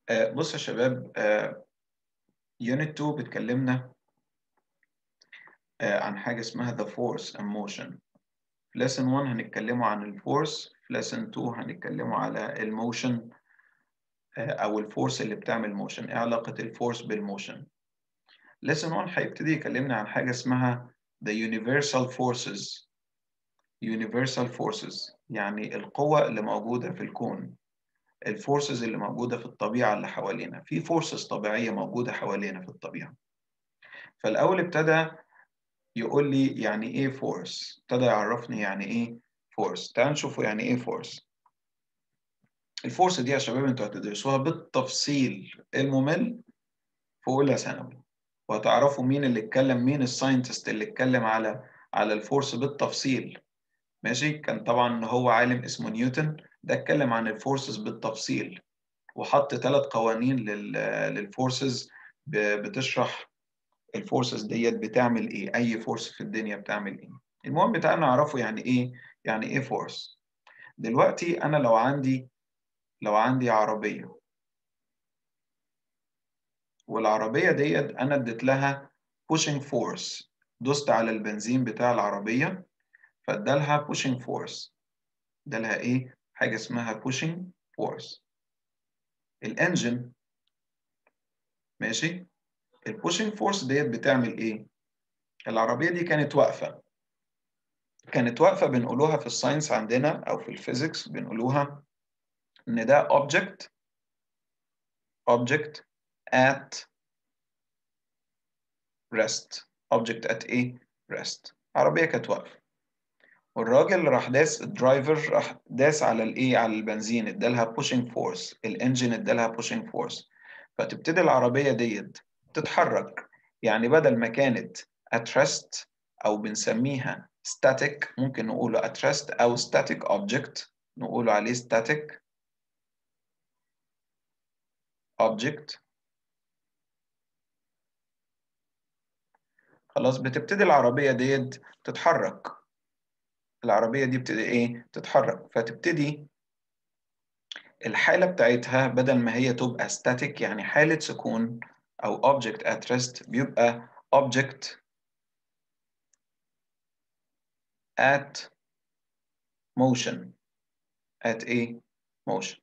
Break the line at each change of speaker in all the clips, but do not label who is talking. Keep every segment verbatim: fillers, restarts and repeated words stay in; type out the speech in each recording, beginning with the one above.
آه بص يا شباب، آه يونت اتنين بتكلمنا آه عن حاجة اسمها the force and motion. في lesson واحد هنتكلموا عن الفورس، في lesson اتنين هنتكلموا على الموشن آه أو الفورس اللي بتعمل موشن. إيه علاقة الفورس بالموشن؟ lesson واحد هيبتدي يكلمنا عن حاجة اسمها the universal forces. universal forces يعني القوة اللي موجودة في الكون، الفورسز اللي موجودة في الطبيعة اللي حوالينا. في فورسز طبيعية موجودة حوالينا في الطبيعة. فالأول ابتدى يقول لي يعني ايه فورس، ابتدى يعرفني يعني ايه فورس. تعالوا نشوفوا يعني ايه فورس. الفورس دي يا شباب انتوا هتدرسوها بالتفصيل الممل في اولى ثانوي، وهتعرفوا مين اللي اتكلم، مين الساينتست اللي اتكلم على على الفورس بالتفصيل. ماشي، كان طبعا هو عالم اسمه نيوتن، ده اتكلم عن الفورسز بالتفصيل وحط ثلاث قوانين لل للفورسز بتشرح الفورسز ديت بتعمل ايه، اي فورس في الدنيا بتعمل ايه. المهم تعالوا نعرفه يعني ايه يعني ايه فورس. دلوقتي انا لو عندي لو عندي عربية، والعربية ديت انا اديت لها pushing force، دوست على البنزين بتاع العربية فادالها pushing force. ادالها ايه؟ حاجة اسمها pushing force. الانجن ماشي، البوشنج فورس ديت بتعمل ايه؟ العربية دي كانت واقفة كانت واقفة بنقولوها في الساينس عندنا أو في الفيزيكس بنقولوها إن ده object object at rest. object at إيه؟ rest. عربية كانت واقفة، والراجل راح داس، الدرايفر راح داس على الإيه؟ على البنزين، ادالها pushing force. الإنجن ادالها pushing force، فتبتدي العربية ديت تتحرك. يعني بدل ما كانت at rest أو بنسميها static، ممكن نقوله at rest أو static object، نقوله عليه static object. خلاص، بتبتدي العربية ديت تتحرك. العربية دي بتبتدي إيه؟ تتحرك، فتبتدي الحالة بتاعتها بدل ما هي تبقى static يعني حالة سكون أو object at rest، بيبقى object at motion. at إيه؟ motion.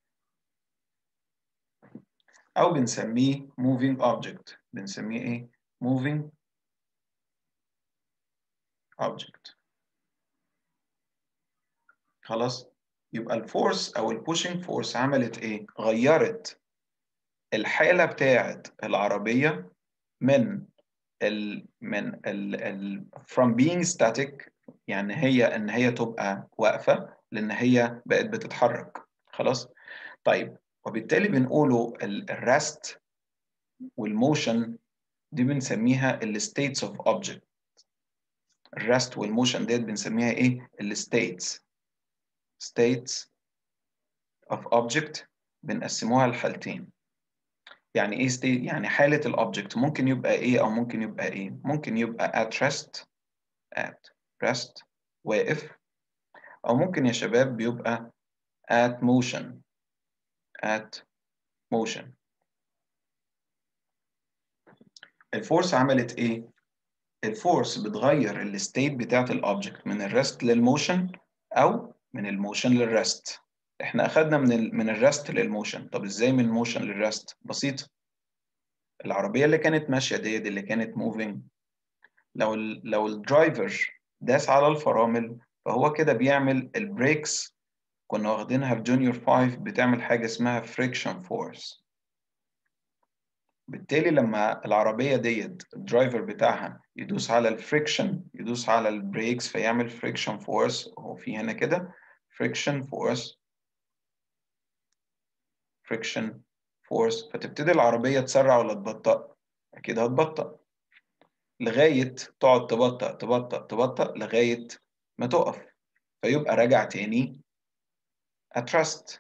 أو بنسميه moving object. بنسميه إيه؟ moving object. خلاص، يبقى الفورس أو البوشنج فورس عملت إيه؟ غيرت الحالة بتاعت العربية من ال من ال ال from being static، يعني هي إن هي تبقى واقفة، لأن هي بقت بتتحرك. خلاص، طيب، وبالتالي بنقوله الرست والموشن دي بنسميها ال states of object. الرست والموشن ديت بنسميها ايه؟ الستيتس. states of object بنقسموها لحالتين. يعني ايه state؟ يعني حالة الاوبجكت ممكن يبقى ايه او ممكن يبقى ايه؟ ممكن يبقى at rest at rest واقف، او ممكن يا شباب بيبقى at motion at motion. الفورس عملت ايه؟ الفورس بتغير الستيت بتاعت الاوبجكت من الرست للموشن او من الموشن للرست. احنا اخدنا من ال من الرست للموشن. طب ازاي من الموشن للرست؟ بسيطه. العربيه اللي كانت ماشيه ديت اللي كانت موفينج، لو ال لو الدرايفر داس على الفرامل فهو كده بيعمل البريكس. كنا واخدينها في جونيور خمسة، بتعمل حاجه اسمها فريكشن فورس. بالتالي لما العربية ديت الدرايفر بتاعها يدوس على الفريكشن، يدوس على البريكس فيعمل فريكشن فورس، هو في هنا كده فريكشن فورس فريكشن فورس، فتبتدي العربية تسرع ولا تبطأ؟ أكيد هتبطأ، لغاية تقعد تبطأ تبطأ تبطأ لغاية ما تقف، فيبقى راجع تاني at rest.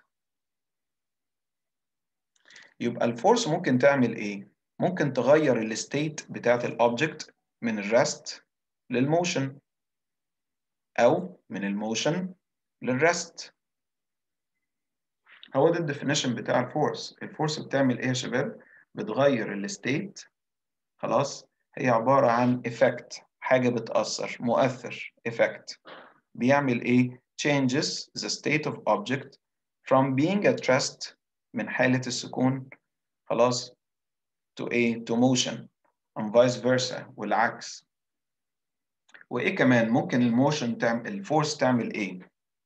يبقى الفورس ممكن تعمل إيه؟ ممكن تغير الستيت بتاعت الأوبجكت من الرست للموشن، أو من الموشن للرست. هو ده الديفينيشن بتاع الفورس. الفورس بتعمل ايه يا شباب؟ بتغير الستيت. خلاص، هي عبارة عن effect، حاجة بتأثر، مؤثر، effect. بيعمل ايه؟ changes the state of object from being at rest، من حالة السكون، خلاص، to ايه؟ to motion and vice versa، والعكس. وايه كمان ممكن الموشن تعمل، الفورس تعمل ايه؟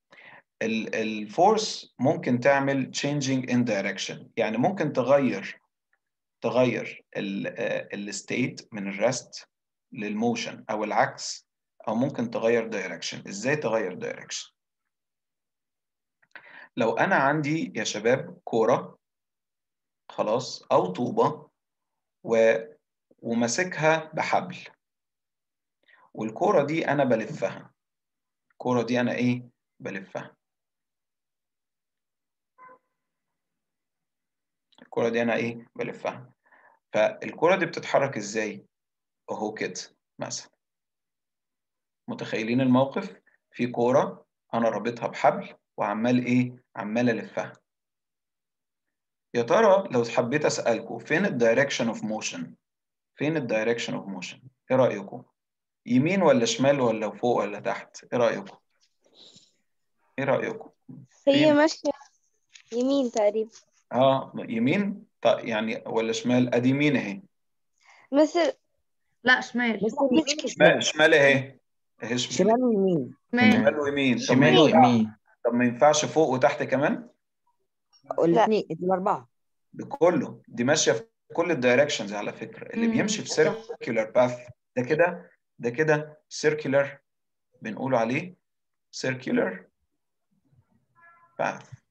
الفورس ممكن تعمل changing in direction، يعني ممكن تغير تغير الستيت من الريست للموشن او العكس، او ممكن تغير دايركشن. ازاي تغير دايركشن؟ لو انا عندي يا شباب كوره، خلاص، او طوبه و... وماسكها بحبل، والكوره دي انا بلفها. الكوره دي انا ايه؟ بلفها. الكوره دي انا ايه؟ بلفها. فالكوره دي بتتحرك ازاي؟ اهو كده مثلا. متخيلين الموقف؟ في كوره انا رابطها بحبل وعمال ايه؟ عمال الفها. يا ترى لو حبيت اسالكم فين الدايركشن اوف موشن؟ فين الدايركشن اوف موشن؟ ايه رايكم؟ يمين ولا شمال ولا فوق ولا تحت؟ ايه رايكم؟ ايه رايكم؟
هي
فين؟
ماشية يمين تقريبا.
اه يمين. طيب يعني ولا شمال؟ ادي يمين اهي.
مثل
لا شمال.
مش
شمال،
كده.
شمال اهي. اهي شمال.
شمال ويمين.
شمال.
شمال ويمين. طب ما
شمال
ينفع،
ويمين.
طب ما ينفعش فوق وتحت كمان؟
والاثنين الاربعه.
بكله. دي ماشيه في كل الدايركشنز على فكره. اللي
مم.
بيمشي في سيركيولار باث ده كده، ده كده سيركيولار، بنقول عليه سيركيولار باث.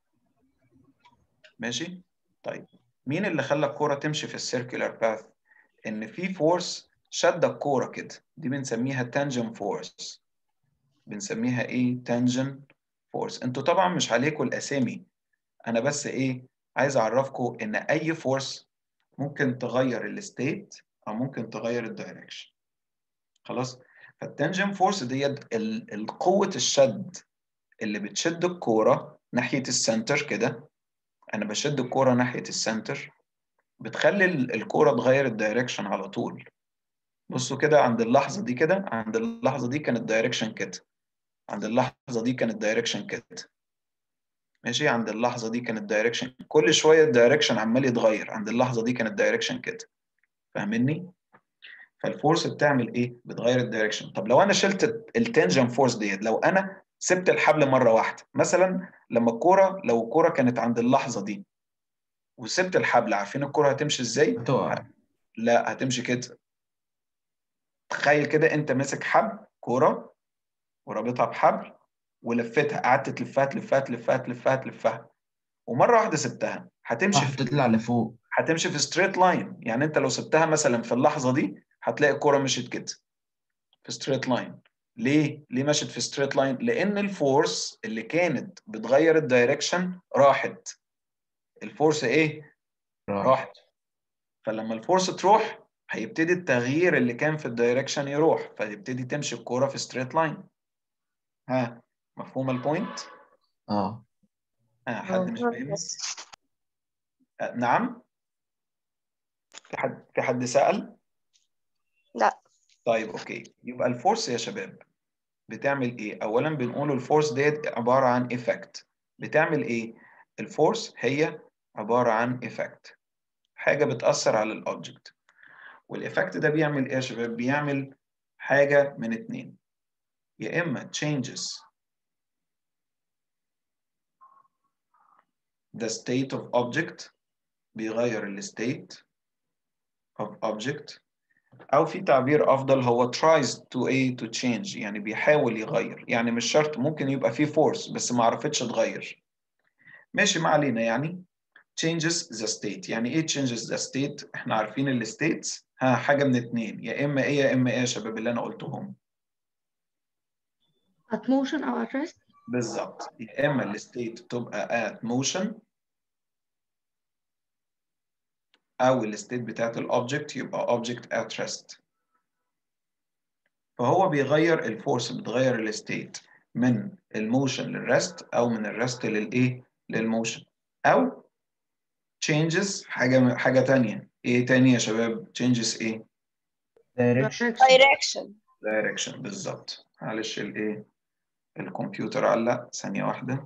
ماشي؟ طيب مين اللي خلى الكوره تمشي في السيركيولار باث؟ ان في فورس شد الكوره كده، دي بنسميها تانجن فورس. بنسميها ايه؟ تانجن فورس. انتوا طبعا مش عليكم الاسامي، انا بس ايه؟ عايز اعرفكم ان اي فورس ممكن تغير الستيت او ممكن تغير الدايركشن. خلاص؟ فالتنجن فورس ديت القوه الشد اللي بتشد الكوره ناحيه السنتر كده. انا بشد الكوره ناحيه السنتر، بتخلي الكوره تغير الدايركشن على طول. بصوا كده، عند اللحظه دي كده، عند اللحظه دي كان الدايركشن كده، عند اللحظه دي كان الدايركشن كده. ماشي؟ عند اللحظه دي كان الدايركشن، كل شويه الدايركشن عمال يتغير. عند اللحظه دي كان الدايركشن كده. فاهمني؟ فالفورس بتعمل ايه؟ بتغير الدايركشن. طب لو انا شلت التنجن فورس ديت، لو انا سبت الحبل مره واحده، مثلا لما الكوره، لو الكوره كانت عند اللحظه دي وسبت الحبل، عارفين الكوره هتمشي ازاي؟
هتقع.
لا، هتمشي كده. تخيل كده انت ماسك حبل كوره ورابطها بحبل ولفتها، قعدت تلفها تلفها تلفها تلفها تلفها، ومره واحده سبتها، هتمشي
راح
في
تطلع لفوق.
هتمشي في ستريت لاين. يعني انت لو سبتها مثلا في اللحظه دي هتلاقي الكوره مشيت كده في ستريت لاين. ليه؟ ليه مشيت في ستريت لاين؟ لان الفورس اللي كانت بتغير الدايركشن راحت. الفورس ايه؟
راح.
راحت. فلما الفورس تروح هيبتدي التغيير اللي كان في الدايركشن يروح، فيبتدي تمشي الكوره في ستريت لاين. ها، مفهوم البوينت؟
اه.
ها، حد مش فاهمني؟ آه، نعم. في حد في حد سأل؟
لا.
طيب اوكي، يبقى الفورس يا شباب بتعمل ايه؟ اولا بنقول الفورس ديت عباره عن ايفكت. بتعمل ايه؟ الفورس هي عباره عن ايفكت، حاجه بتاثر على الاوبجكت. والايفكت ده بيعمل ايه يا شباب؟ بيعمل حاجه من اتنين، يا اما changes the state of object، بيغير الستيت of object، او في تعبير افضل هو tries to a to change، يعني بيحاول يغير. يعني مش شرط، ممكن يبقى في فورس بس ما عرفتش تغير. ماشي، ما علينا. يعني changes the state. يعني ايه changes the state؟ احنا عارفين الستيتس، ها، حاجه من اتنين، يا اما ايه يا اما ايه يا شباب اللي انا قلتهم.
at motion او at rest.
بالظبط، يا اما الستيت تبقى at motion، او الستيت بتاعت الاوبجكت يبقى object at rest. فهو بيغير الفورس، بتغير الستيت من الموشن للريست او من الريست للايه؟ للموشن. أو changes حاجة حاجة تانية. إيه تاني يا شباب؟ changes إيه؟
direction.
direction.
direction بالظبط. معلش الإيه؟ الكمبيوتر علق ثانية واحدة.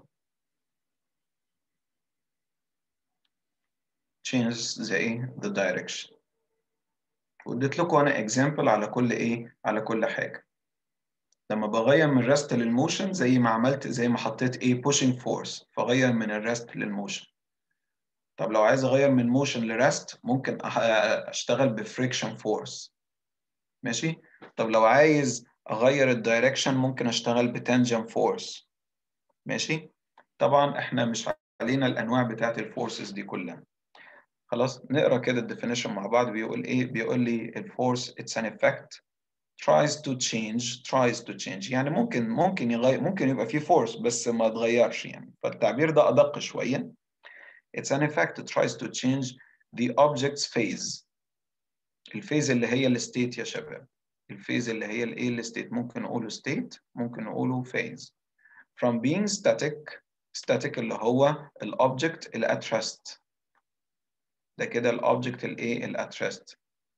changes the إيه؟ the direction. واديت لكم أنا example على كل إيه؟ على كل حاجة. لما بغير من الرست للموشن زي ما عملت، زي ما حطيت إيه؟ pushing force، فغير من الرست للموشن. طب لو عايز أغير من موشن لرست ممكن أشتغل بفريكشن فورس. ماشي؟ طب لو عايز أغير الدايركشن ممكن أشتغل بتانجن فورس. ماشي؟ طبعا إحنا مش علينا الأنواع بتاعت الفورسز دي كلها. خلاص نقرأ كده الديفينيشن مع بعض. بيقول إيه؟ بيقول لي الفورس it's an effect tries to change tries to change يعني ممكن ممكن يغير، ممكن يبقى فيه فورس بس ما تغيرش يعني، فالتعبير ده أدق شوية. It's an effect that tries to change the object's phase. الفيز اللي هي الستيت يا شباب. الفيز اللي هي الايه الستيت، ممكن نقوله state ممكن نقوله phase. From being static static اللي هو الاوبجكت اللي at rest. ده كده الاوبجكت الايه اللي at rest.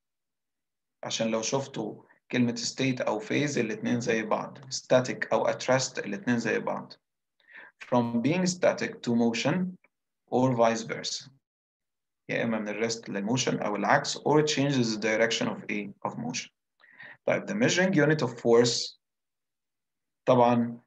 عشان لو شفتوا كلمة state أو phase الاتنين زي بعض. static أو at rest الاتنين زي بعض. From being static to motion or vice versa. يا إما من الريست للموشن أو العكس، or it changes the direction of a of motion. طيب the measuring unit of force طبعا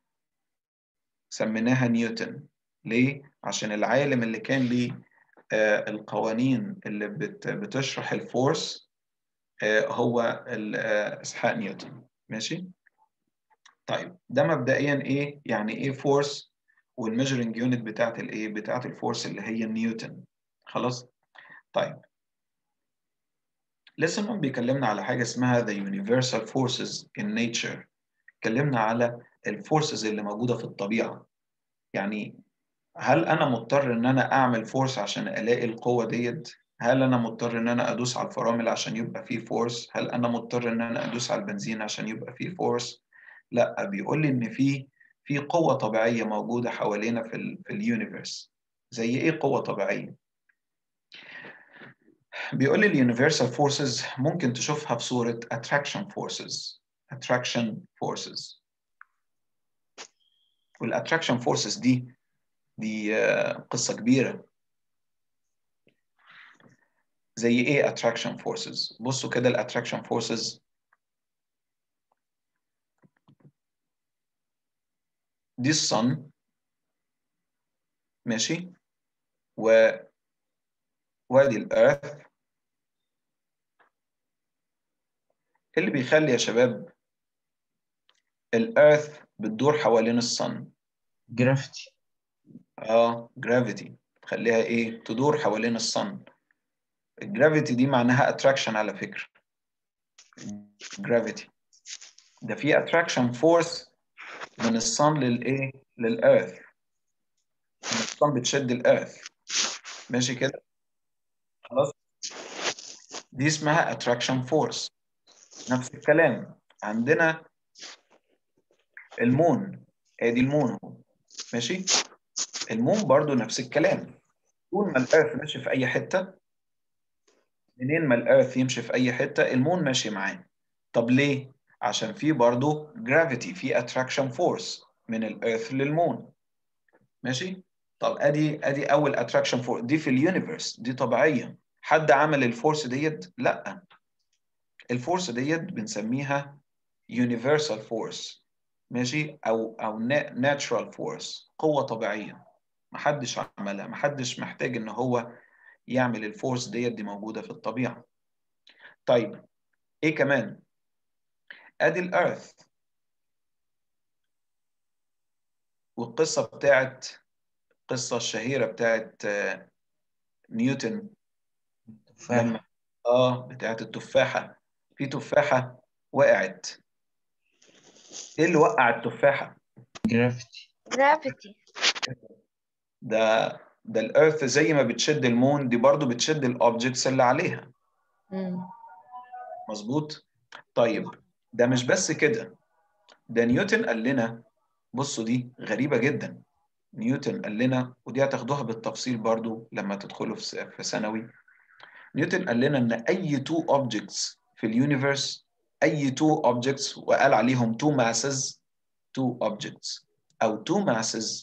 سميناها نيوتن. ليه؟ عشان العالم اللي كان ليه آه القوانين اللي بت بتشرح الفورس آه هو آه إسحاق نيوتن. ماشي؟ طيب ده مبدئيا إيه؟ يعني إيه فورس؟ والميجرنج يونت بتاعت الإيه؟ بتاعت الفورس اللي هي نيوتن. خلاص؟ طيب lesson one بيكلمنا على حاجة اسمها the universal forces in nature. اتكلمنا على الفورسز اللي موجودة في الطبيعة. يعني هل أنا مضطر إن أنا أعمل فورس عشان ألاقي القوة ديت؟ هل أنا مضطر إن أنا أدوس على الفرامل عشان يبقى فيه فورس؟ هل أنا مضطر إن أنا أدوس على البنزين عشان يبقى فيه فورس؟ لا، بيقول لي إن في في قوة طبيعية موجودة حوالينا في ال في اليونيفرس. زي إيه قوة طبيعية؟ بيقول لي اليونيفرسال فورسز ممكن تشوفها في صورة attraction forces. attraction forces. والattraction forces دي دي قصة كبيرة. زي ايه attraction forces؟ بصوا كده الاتراكشن forces دي الصن. ماشي؟ و وادي الارث. اللي بيخلي يا شباب الارث بتدور حوالين الصن؟
جرافتي.
اه جرافيتي. تخليها ايه؟ تدور حوالين الصن. الجرافيتي دي معناها اتراكشن على فكرة. جرافيتي ده في اتراكشن فورس من الصن للايه؟ للارث. الصن بتشد الارث. ماشي كده؟ خلاص؟ دي اسمها attraction force. نفس الكلام عندنا المون. ادي المون اهو. ماشي؟ المون برضو نفس الكلام. طول ما الارث ماشي في اي حته، منين ما الارث يمشي في اي حته المون ماشي معاه. طب ليه؟ عشان في برضو جرافيتي، في اتراكشن فورس من الارث للمون. ماشي؟ طب ادي ادي اول اتراكشن فورس دي في اليونيفرس، دي طبيعيه. حد عمل الفورس ديت؟ لا. الفورس ديت بنسميها universal force. ماشي؟ او او natural force، قوه طبيعيه محدش عملها، محدش محتاج ان هو يعمل الفورس ديت، دي موجوده في الطبيعه. طيب ايه كمان؟ ادي الارث والقصه بتاعت القصه الشهيره بتاعت نيوتن لما
تفاح.
اه بتاعت التفاحه. في تفاحه وقعت. ايه اللي وقع التفاحه؟
جرافتي.
gravity.
ده ده الارث زي ما بتشد المون دي برضو بتشد الاوبجكتس اللي عليها.
مم.
مظبوط. طيب ده مش بس كده، ده نيوتن قال لنا، بصوا دي غريبة جدا. نيوتن قال لنا، ودي هتاخدوها بالتفصيل برضو لما تدخلوا في في ثانوي. نيوتن قال لنا ان اي two objects في اليونيفرس، اي two objects، وقال عليهم two masses، two objects او two masses،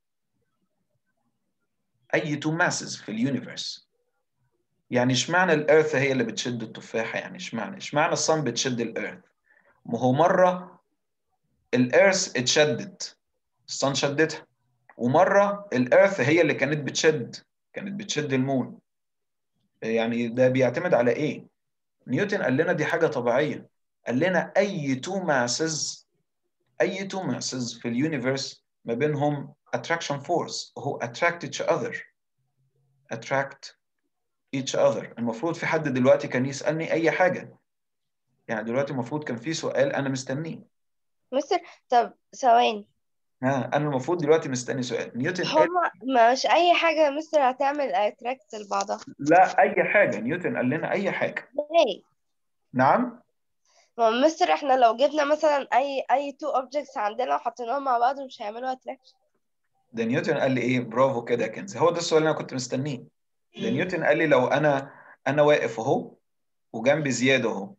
اي two masses في اليونيفرس. يعني اشمعنى الارث هي اللي بتشد التفاحه؟ يعني اشمعنى اشمعنى الصن بتشد الارث؟ ما هو مره الارث اتشدت، الصن شدتها، ومره الارث هي اللي كانت بتشد كانت بتشد المون. يعني ده بيعتمد على ايه؟ نيوتن قال لنا دي حاجه طبيعيه. قال لنا اي two masses اي two masses في اليونيفرس ما بينهم attraction force، هو attract each other attract each other. المفروض في حد دلوقتي كان يسألني أي حاجة، يعني دلوقتي المفروض كان في سؤال أنا مستنيه.
مستر طب ثواني،
ها أنا المفروض دلوقتي مستني سؤال. نيوتن قال
هما مش أي حاجة مستر هتعمل اتراكت لبعضها.
لا، أي حاجة. نيوتن قال لنا أي حاجة.
ليه؟
نعم.
ما مستر احنا لو جبنا مثلا أي أي two objects عندنا وحطيناهم مع بعض مش هيعملوا اتراكشن.
ده نيوتن قال لي إيه؟ برافو كده يا كنزي، هو ده السؤال اللي أنا كنت مستنيه. ده نيوتن قال لي لو أنا أنا واقف أهو وجنبي زيادة أهو،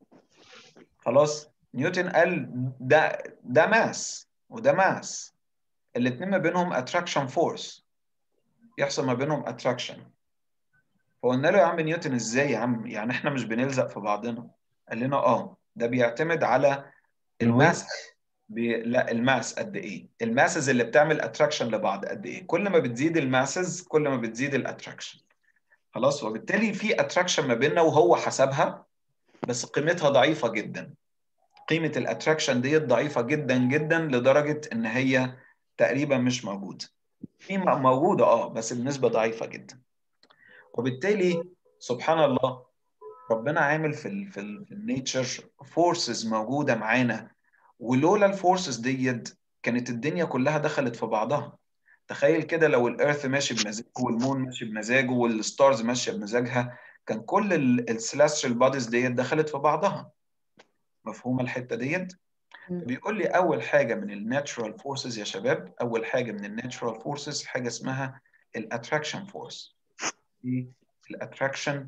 خلاص. نيوتن قال ده ده ماس وده ماس، الاتنين ما بينهم attraction force، يحصل ما بينهم attraction. فقلنا له يا عم نيوتن ازاي يا عم؟ يعني احنا مش بنلزق في بعضنا؟ قال لنا اه ده بيعتمد على الماس. بي... لا الماس قد ايه، الماسز اللي بتعمل اتراكشن لبعض قد ايه. كل ما بتزيد الماسز كل ما بتزيد الاتراكشن، خلاص. وبالتالي في اتراكشن ما بيننا وهو حسبها، بس قيمتها ضعيفه جدا. قيمه الاتراكشن ديت ضعيفه جدا جدا لدرجه ان هي تقريبا مش موجوده. في موجوده اه بس بنسبه ضعيفه جدا. وبالتالي سبحان الله ربنا عامل في ال في ال في النيتشر فورسز موجوده معانا، ولولا الفورسز ديت كانت الدنيا كلها دخلت في بعضها. تخيل كده لو الارث ماشي بمزاجه والمون ماشي بمزاجه والستارز ماشيه بمزاجها، كان كل السلاسشال بوديز ديت دخلت في بعضها. مفهومه الحته ديت؟ بيقول لي اول حاجه من الناتشورال فورسز يا شباب، اول حاجه من الناتشورال فورسز حاجه اسمها الاتراكشن فورس. دي الاتراكشن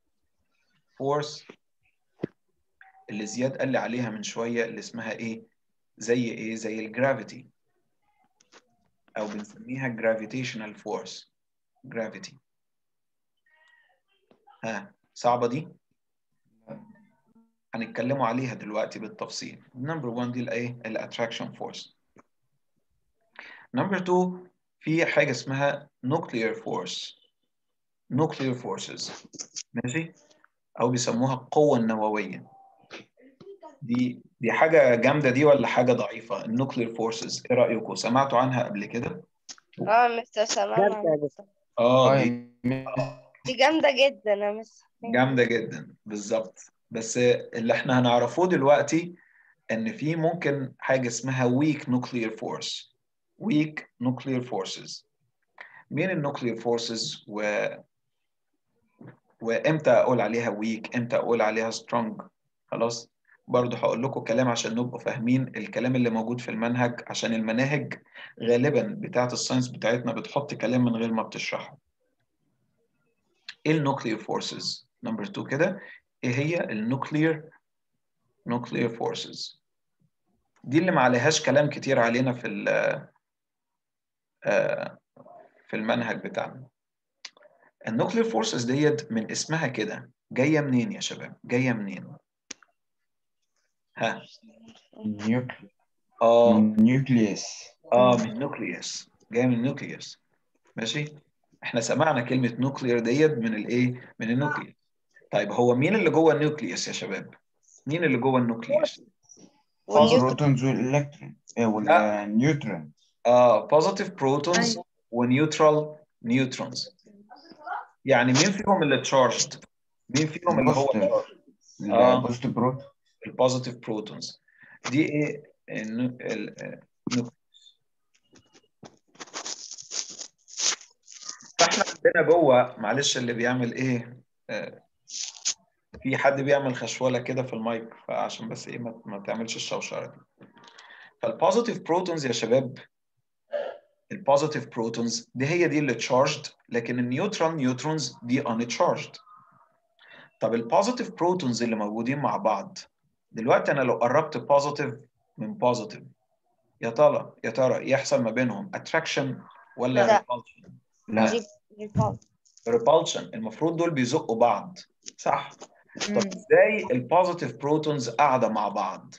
فورس اللي زياد قال لي عليها من شويه، اللي اسمها ايه؟ زي ايه؟ زي الجرافيتي، او بنسميها gravitational force. gravity. ها صعبه دي؟ هنتكلموا عليها دلوقتي بالتفصيل. نمبر واحد دي الايه؟ الاتراكشن فورس. نمبر اتنين في حاجه اسمها nuclear force. nuclear forces، ماشي؟ او بيسموها القوه النوويه. دي دي حاجه جامده دي ولا حاجه ضعيفه؟ النوكلير فورسز ايه رايكم؟ سمعتوا عنها قبل كده؟
اه مستر سمعنا عنها.
اه
اه
دي
دي جامدة جدا يا مستر.
جامده جدا بالظبط. بس اللي احنا هنعرفوه دلوقتي ان في ممكن حاجه اسمها weak nuclear force. weak nuclear forces. مين النوكلير فورسز و وامتى اقول عليها weak، امتى اقول عليها strong؟ خلاص. برضه هقول لكم كلام عشان نبقوا فاهمين الكلام اللي موجود في المنهج، عشان المناهج غالبا بتاعت الساينس بتاعتنا بتحط كلام من غير ما بتشرحه. ايه النوكلير فورسز؟ نمبر اتنين كده، ايه هي النوكلير نوكلير فورسز؟ دي اللي ما عليهاش كلام كتير علينا في في المنهج بتاعنا. النوكلير فورسز ديت من اسمها كده جايه منين يا شباب؟ جايه منين؟ ها؟
نيوكليس.
اه
نيوكليس.
اه من نوكليوس، جايه من نوكليوس، ماشي. احنا سمعنا كلمه نوكلير ديت من الايه؟ من النوكليوس. طيب هو مين اللي جوه النوكليوس يا شباب؟ مين اللي جوه النوكليوس؟
البروتونز والالكترون
لا
والنيوترون.
اه بوزيتيف بروتونز
أيوة.
ونيوترال نيوترونز. يعني مين فيهم اللي تشارجد؟ مين فيهم اللي هو
البوزيتيف
تشارجد؟ اه
البوزيتيف بروتون.
البوزيتيف بروتونز. دي ايه؟ النو... ال... النو... فاحنا عندنا جوه، معلش اللي بيعمل ايه؟ آه في حد بيعمل خشوله كده في المايك، فعشان بس ايه ما, ما تعملش الشوشره دي. فالبوزيتيف بروتونز يا شباب البوزيتيف بروتونز دي هي دي اللي تشارجد، لكن النيوترال نيوترونز دي uncharged. طب البوزيتيف بروتونز اللي موجودين مع بعض دلوقتي، انا لو قربت بوزيتيف من بوزيتيف، يا ترى يا ترى يحصل ما بينهم اتراكشن ولا
لا.
ريبالشن؟
لا.
ريبالشن. المفروض دول بيزقوا بعض، صح؟ طب
مم.
ازاي البوزيتيف بروتونز قاعده مع بعض؟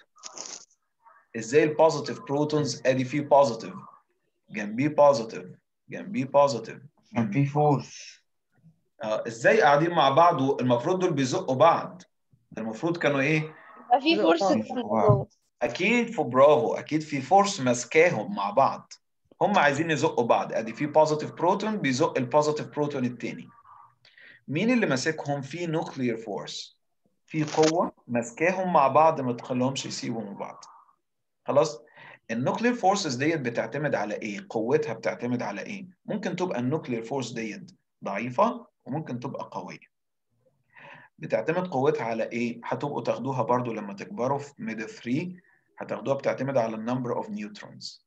ازاي البوزيتيف بروتونز ادي فيه بوزيتيف جنبيه بوزيتيف جنبيه بوزيتيف
كان في فورس.
آه ازاي قاعدين مع بعض والمفروض دول بيزقوا بعض؟ المفروض كانوا ايه؟
يبقى في فرصة
في
جوه.
اكيد في برافو، اكيد في فورس ماسكاهم مع بعض، هم عايزين يزقوا بعض. ادي في بوزيتيف بروتون بيزق البوزيتيف بروتون الثاني. مين اللي ماسكهم؟ في نوكلير فورس، في قوه ماسكاهم مع بعض ما تخليهمش يسيبوا من بعض. خلاص. النوكلير فورسز ديت بتعتمد على ايه؟ قوتها بتعتمد على ايه؟ ممكن تبقى النوكلير فورس ديت ضعيفه وممكن تبقى قويه. بتعتمد قوتها على ايه؟ هتبقوا تاخدوها برضو لما تكبروا في ميد ثلاثة، هتاخدوها بتعتمد على النمبر اوف نيوترونز.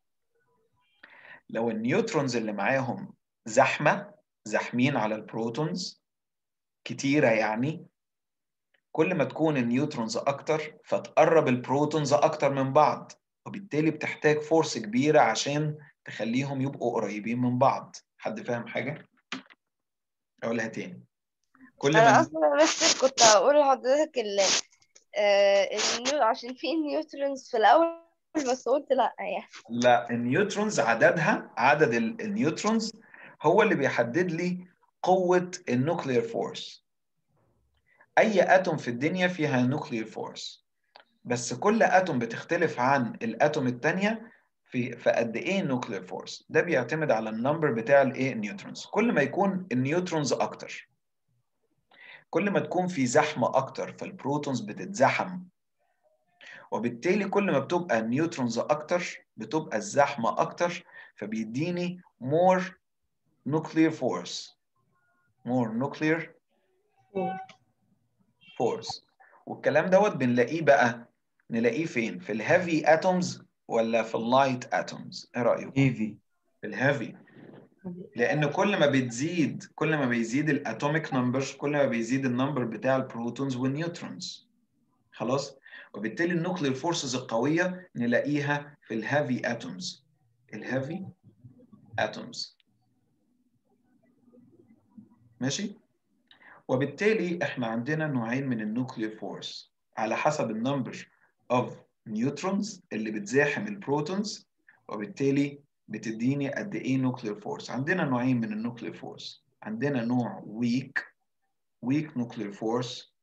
لو النيوترونز اللي معاهم زحمه، زحمين على البروتونز كتيره يعني، كل ما تكون النيوترونز اكتر فتقرب البروتونز اكتر من بعض، وبالتالي بتحتاج فورس كبيره عشان تخليهم يبقوا قريبين من بعض. حد فاهم حاجه؟ اقولها تاني. كل
انا
ما
اصلا بس كنت هقول لحضرتك ال آه، النيو عشان في نيوترونز في الاول، بس قلت لا يعني.
لا، النيوترونز عددها، عدد ال- النيوترونز هو اللي بيحدد لي قوة النوكلير فورس. أي أتوم في الدنيا فيها نوكلير فورس، بس كل أتوم بتختلف عن الأتوم التانية في في قد إيه النوكلير فورس. ده بيعتمد على النمبر بتاع الإيه النيوترونز. كل ما يكون النيوترونز أكتر، كل ما تكون في زحمة أكتر فالبروتونز بتتزحم، وبالتالي كل ما بتبقى النيوترونز أكتر بتبقى الزحمة أكتر، فبيديني more nuclear force more nuclear force. والكلام دوت بنلاقيه بقى، نلاقيه فين؟ في الهيفي اتومز ولا في اللايت اتومز؟ ايه رايكم؟
ايفي.
في الهيفي، لان كل ما بتزيد، كل ما بيزيد الاتوميك نمبر، كل ما بيزيد النمبر بتاع البروتونز والنيوترونز. خلاص. وبالتالي النوكلير فورسز القويه نلاقيها في الهيفي اتومز، الهيفي اتومز. ماشي. وبالتالي احنا عندنا نوعين من النوكلير فورس على حسب النمبر اوف نيوترونز اللي بتزاحم البروتونز، وبالتالي بتديني قد ايه نوكلير فورس. عندنا نوعين من النوكلير فورس. عندنا نوع ويك ويك نوكلير فورس،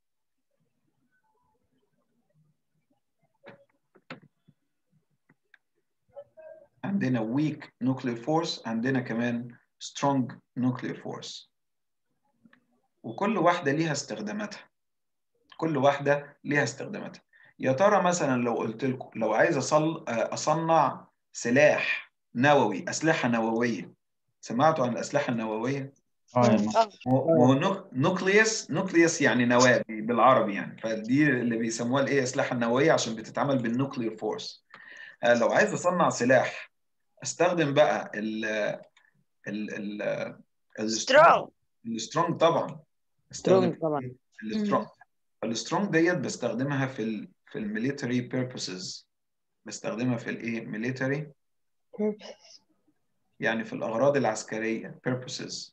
عندنا ويك نوكلير فورس، عندنا كمان سترونج نوكلير فورس. وكل واحدة ليها استخداماتها، كل واحدة ليها استخداماتها. يا ترى مثلا لو قلت لكم لو عايز أصل أصنع سلاح نووي، أسلحة نووية، سمعتوا عن الأسلحة النووية؟
اه يا مستر.
اه
ما هو نوك- نوكليوس، نوكليوس يعني نواة بالعربي يعني، فدي اللي بيسموها الايه الأسلحة النووية عشان بتتعمل بالنوكلير فورس. لو عايز أصنع سلاح استخدم بقى ال ال ال
سترونج.
السترونج طبعا، استخدم
سترونج طبعا.
السترونج. السترونج ديت بستخدمها في ال في الميليتري بيربسز، بستخدمها في الايه ميليتري، يعني في الاغراض العسكريه purposes.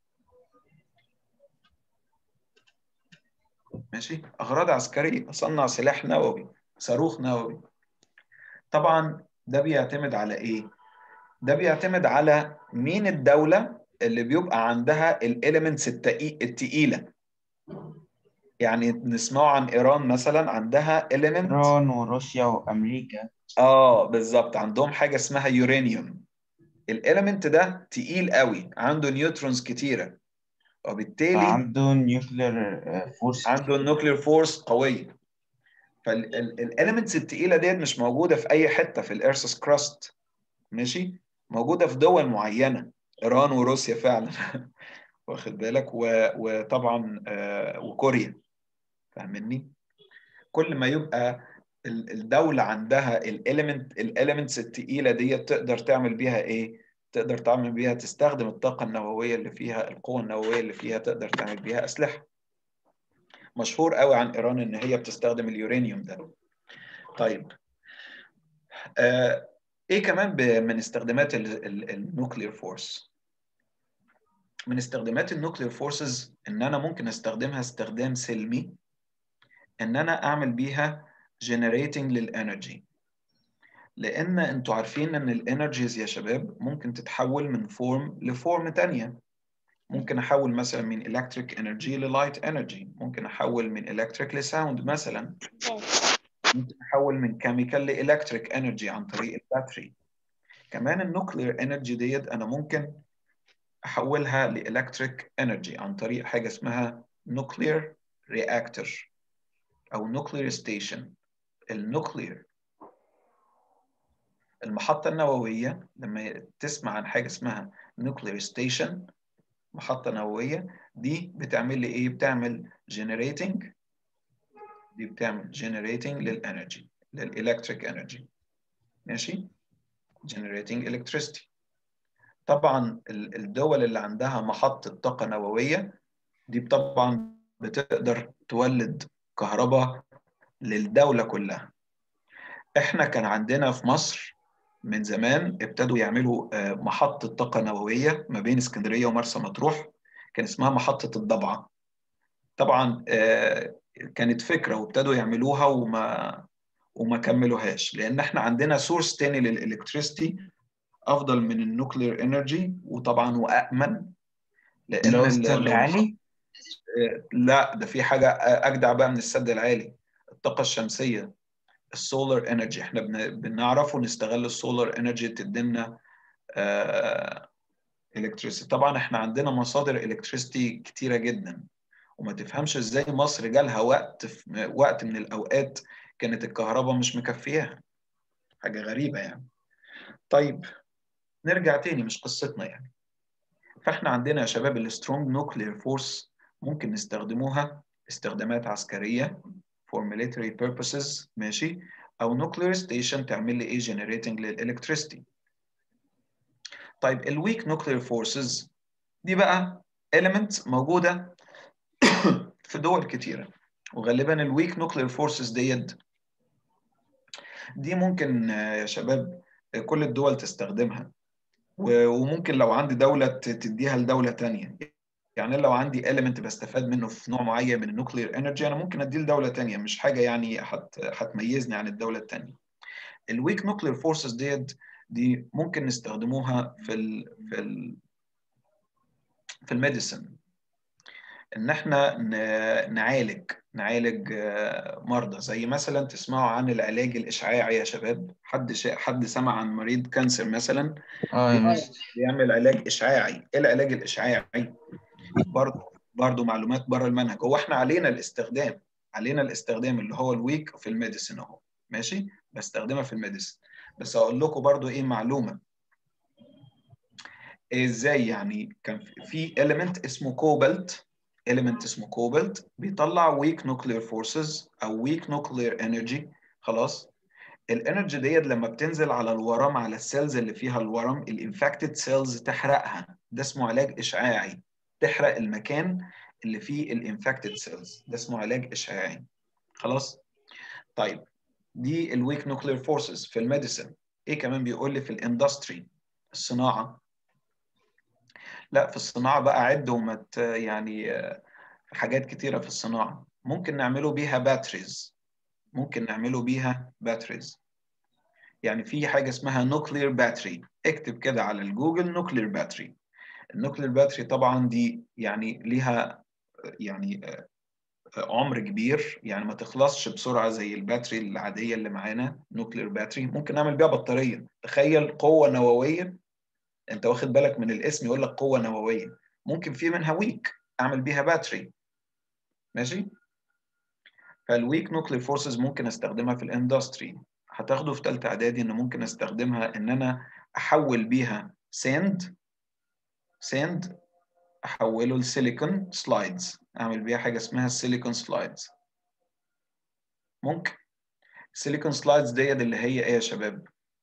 ماشي، اغراض عسكريه، اصنع سلاح نووي، صاروخ نووي. طبعا ده بيعتمد على ايه؟ ده بيعتمد على مين الدوله اللي بيبقى عندها الاليمنتس التقيله. يعني نسمعوا عن ايران مثلا، عندها element.
إيران وروسيا وأمريكا.
اه بالظبط، عندهم حاجه اسمها يورانيوم. الاليمنت ده تقيل قوي، عنده نيوترونز كتيره، وبالتالي
عنده نيوكلير فورس
عنده
كتير.
النوكلير فورس قويه. فالاليمنتس التقيله ديت مش موجوده في اي حته في الارث كراست، ماشي، موجوده في دول معينه، ايران وروسيا فعلا واخد بالك، و... وطبعا آه وكوريا. فاهمني؟ كل ما يبقى الدوله عندها الاليمنت الاليمنتس التقيله ديت تقدر تعمل بيها ايه؟ تقدر تعمل بيها، تستخدم الطاقة النووية اللي فيها، القوة النووية اللي فيها، تقدر تعمل بيها أسلحة. مشهور قوي عن إيران إن هي بتستخدم اليورانيوم ده. طيب آه إيه كمان من استخدامات النوكلير فورس؟ من استخدامات النوكلير فورسز إن أنا ممكن أستخدمها استخدام سلمي، إن أنا أعمل بيها generating للإنرجي. لأن أنتوا عارفين إن الإنرجيز يا شباب ممكن تتحول من فورم لفورم تانية. ممكن أحول مثلا من electric energy لlight energy، ممكن أحول من electric لساوند مثلا، ممكن أحول من chemical لelectric energy عن طريق الباتري. كمان النوكلير انرجي ديت أنا ممكن أحولها لإلكتريك انرجي عن طريق حاجة اسمها nuclear reactor أو nuclear station. النوكلير المحطة النووية، لما تسمع عن حاجة اسمها nuclear station محطة نووية، دي بتعمل لي إيه؟ بتعمل generating، دي بتعمل generating للإنرجي، للإلكتريك انرجي. ماشي؟ generating electricity. طبعا الدول اللي عندها محطة طاقة نووية دي طبعا بتقدر تولد كهرباء للدولة كلها. احنا كان عندنا في مصر من زمان ابتدوا يعملوا محطة طاقة نووية ما بين اسكندرية ومرسى مطروح، كان اسمها محطة الضبعة. طبعا كانت فكرة وابتدوا يعملوها وما وما كملوهاش، لان احنا عندنا سورس تاني للإلكتريستي افضل من النوكلير انرجي وطبعا وامن. لان
اللي هو السد العالي؟
لا، ده في حاجة اجدع بقى من السد العالي، الطاقة الشمسية، السولار انرجي. احنا بنعرفه نستغل السولار انرجي تدينا الكتريسيتي. طبعا احنا عندنا مصادر الكتريسيتي كتيره جدا، وما تفهمش ازاي مصر جالها وقت في وقت من الاوقات كانت الكهرباء مش مكفياها. حاجه غريبه يعني. طيب نرجع تاني، مش قصتنا يعني. فاحنا عندنا يا شباب السترونج نوكلير فورس ممكن نستخدموها استخدامات عسكريه for military purposes، ماشي، او nuclear station تعمل لي ايه generating للالكتريستي. طيب الويك نوكلير فورسز دي بقى element موجوده في دول كتيره، وغالبا الويك نوكلير فورسز ديت دي ممكن يا شباب كل الدول تستخدمها، وممكن لو عندي دولة تديها لدولة تانية. يعني لو عندي element بستفاد منه في نوع معين من النوكلير انرجي، انا ممكن اديه لدولة تانية، مش حاجة يعني هتميزني عن الدولة التانية. الويك نوكلير فورسز ديت دي ممكن نستخدموها في ال في ال في الميديسن، ان احنا نعالج نعالج مرضى. زي مثلا تسمعوا عن العلاج الاشعاعي يا شباب؟ حد شا... حد سمع عن مريض كانسر مثلا
اه يا مستر.
بيعمل علاج اشعاعي؟ ايه العلاج الاشعاعي؟ برضه برضه معلومات بره المنهج. هو احنا علينا الاستخدام علينا الاستخدام اللي هو الويك في الميديسن اهو، ماشي، بستخدمها في الميديسن. بس اقول لكم برضه ايه معلومه ازاي. يعني كان في element اسمه كوبالت element اسمه كوبالت بيطلع weak nuclear forces او weak nuclear energy. خلاص، الانرجي ديت لما بتنزل على الورم، على السيلز اللي فيها الورم، الانفكتد سيلز تحرقها. ده اسمه علاج اشعاعي، تحرق المكان اللي فيه الانفكتد سيلز، ده اسمه علاج اشعاعي. خلاص. طيب دي الويك نوكلير فورسز في الميديسن. ايه كمان بيقول لي في الاندستري، الصناعه؟ لا، في الصناعه بقى عد وما يعني حاجات كتيره في الصناعه ممكن نعمله بيها باتريز ممكن نعمله بيها باتريز. يعني في حاجه اسمها نوكلير باتري، اكتب كده على الجوجل نوكلير باتري. النوكلير باتري طبعا دي يعني ليها يعني عمر كبير، يعني ما تخلصش بسرعه زي الباتري العاديه اللي معانا. نوكلير باتري ممكن نعمل بيها بطاريه. تخيل قوه نوويه، انت واخد بالك من الاسم يقول لك قوه نوويه، ممكن في منها ويك اعمل بيها باتري، ماشي. فالويك نوكلير فورسز ممكن استخدمها في الاندستري. هتاخده في ثالثه اعدادي ان ممكن استخدمها ان انا احول بيها ساند ساند احوله لسيليكون سلايدز، اعمل بيها حاجه اسمها السيليكون سلايدز. ممكن السيليكون سلايدز ديت اللي هي ايه يا شباب؟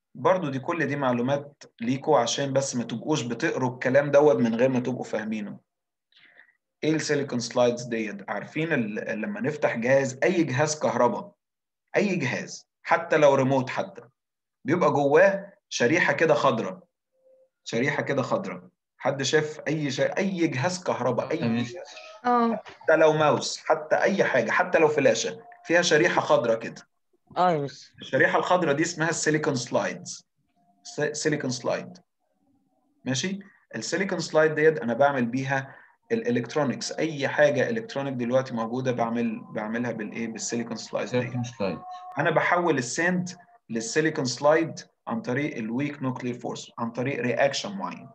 برضو دي كل دي معلومات ليكوا عشان بس ما تبقوش بتقروا الكلام دوت من غير ما تبقوا فاهمينه. ايه السيليكون سلايدز ديت؟ عارفين لما نفتح جهاز، اي جهاز كهرباء، اي جهاز حتى لو ريموت حتى، بيبقى جواه شريحه كده خضراء، شريحه كده خضراء. حد شاف اي شيء؟ اي جهاز كهرباء، اي جهاز،
اه
حتى لو ماوس، حتى اي حاجه، حتى لو فلاشه فيها شريحه خضراء كده.
اه يا مس.
الشريحه الخضراء دي اسمها السيليكون سلايدز، سيليكون سلايد. ماشي. السيليكون سلايد ديت انا بعمل بيها الالكترونكس، اي حاجه الكترونيك دلوقتي موجوده بعمل بعملها بالايه؟ بالسيليكون سلايد ديت.
سيليكون سلايد.
انا بحول الساند للسيليكون سلايد عن طريق الويك نوكلير فورس، عن طريق رياكشن معين.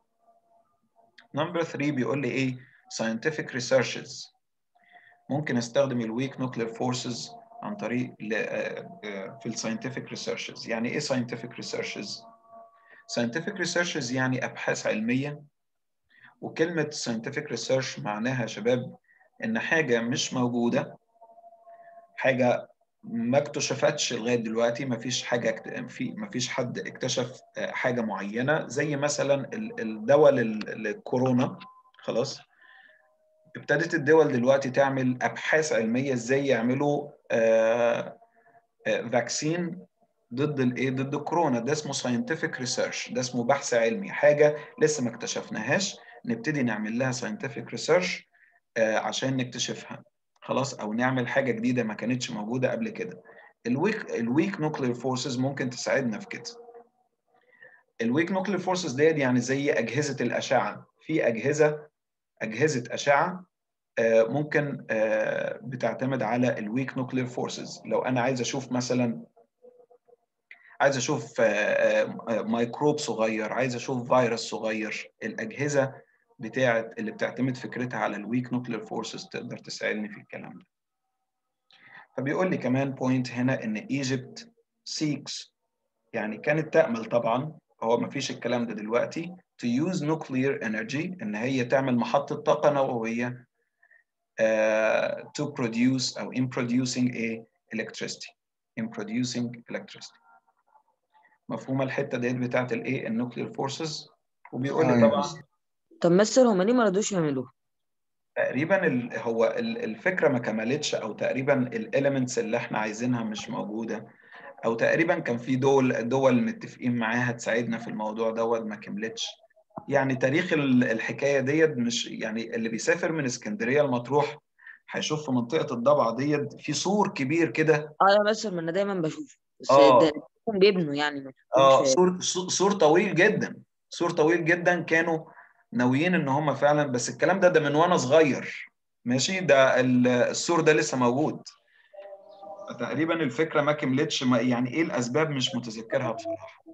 نمبر ثلاثة بيقول لي ايه؟ scientific researches. ممكن استخدم الويك نوكلير فورسز عن طريق في الساينتفك ريسيرشز. يعني ايه scientific researches؟ scientific researches يعني ابحاث علميه. وكلمه scientific research معناها يا شباب ان حاجه مش موجوده، حاجه ما اكتشفتش لغايه دلوقتي، ما فيش حاجه في ما فيش حد اكتشف حاجه معينه، زي مثلا الدواء للكورونا. خلاص، ابتدت الدول دلوقتي تعمل ابحاث علميه ازاي يعملوا آه آه فاكسين ضد الايه؟ ضد الكورونا. ده اسمه ساينتفك ريسيرش، ده اسمه بحث علمي، حاجه لسه ما اكتشفناهاش نبتدي نعمل لها ساينتفك ريسيرش آه عشان نكتشفها. خلاص، او نعمل حاجه جديده ما كانتش موجوده قبل كده. الويك الويك نوكلير فورسز ممكن تساعدنا في كده. الويك نوكلير فورسز ديت يعني زي اجهزه الاشعه. في اجهزه اجهزه اشعه ممكن بتعتمد على الويك نوكلير فورسز. لو انا عايز اشوف مثلا، عايز اشوف ميكروب صغير، عايز اشوف فيروس صغير، الاجهزه بتاعت اللي بتعتمد فكرتها على الويك نوكلير فورسز تقدر تساعدني في الكلام ده. فبيقول لي كمان بوينت هنا ان ايجيبت سيكس، يعني كانت تأمل، طبعا هو ما فيش الكلام ده دلوقتي، to use nuclear energy، ان هي تعمل محطه طاقه نوويه Uh, to produce أو in producing a electricity in producing electricity. مفهومة الحتة ديت بتاعت الايه؟ النوكلير فورسز. وبيقول لي طبعا
طب مستر هما ليه ما رضوش يعملوها؟
تقريبا ال هو ال الفكرة ما كملتش، أو تقريبا الاليمنتس اللي احنا عايزينها مش موجودة، أو تقريبا كان في دول دول متفقين معاها تساعدنا في الموضوع دوت ما كملتش. يعني تاريخ الحكاية ديت مش يعني، اللي بيسافر من اسكندرية المطروح هيشوف في منطقة الضبعة ديت في سور كبير كده.
اه يا مستر، ما انا دايما بشوف، بس
اه
ده بيبنوا يعني ما
اه
تكونش.
سور سور طويل جدا، سور طويل جدا. كانوا ناويين ان هم فعلا، بس الكلام ده ده من وانا صغير. ماشي، ده السور ده لسه موجود. تقريبا الفكرة ما كملتش، ما يعني ايه الاسباب مش متذكرها بصراحة.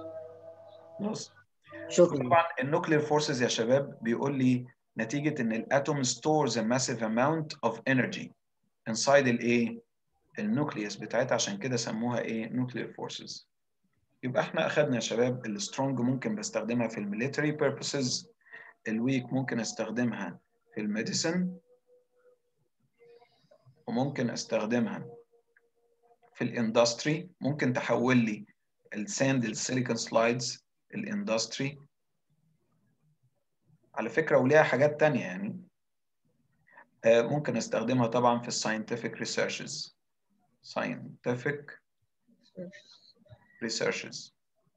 خلاص.
شكرا.
طبعا النوكلير فورسز يا شباب بيقول لي نتيجة ان الاتوم stores a massive amount of energy inside الايه؟ النوكليوس بتاعتها، عشان كده سموها ايه؟ نوكلير فورسز. يبقى احنا اخدنا يا شباب السترونج ممكن بستخدمها في الميليتري بيربسز، الويك ممكن استخدمها في الميديسن، وممكن استخدمها في الاندستري. ممكن تحول لي الساند السيليكون سلايدز الاندستري على فكرة، وليها حاجات تانية يعني. آه ممكن استخدمها طبعا في الساينتفك ريسيرشز، scientific researches.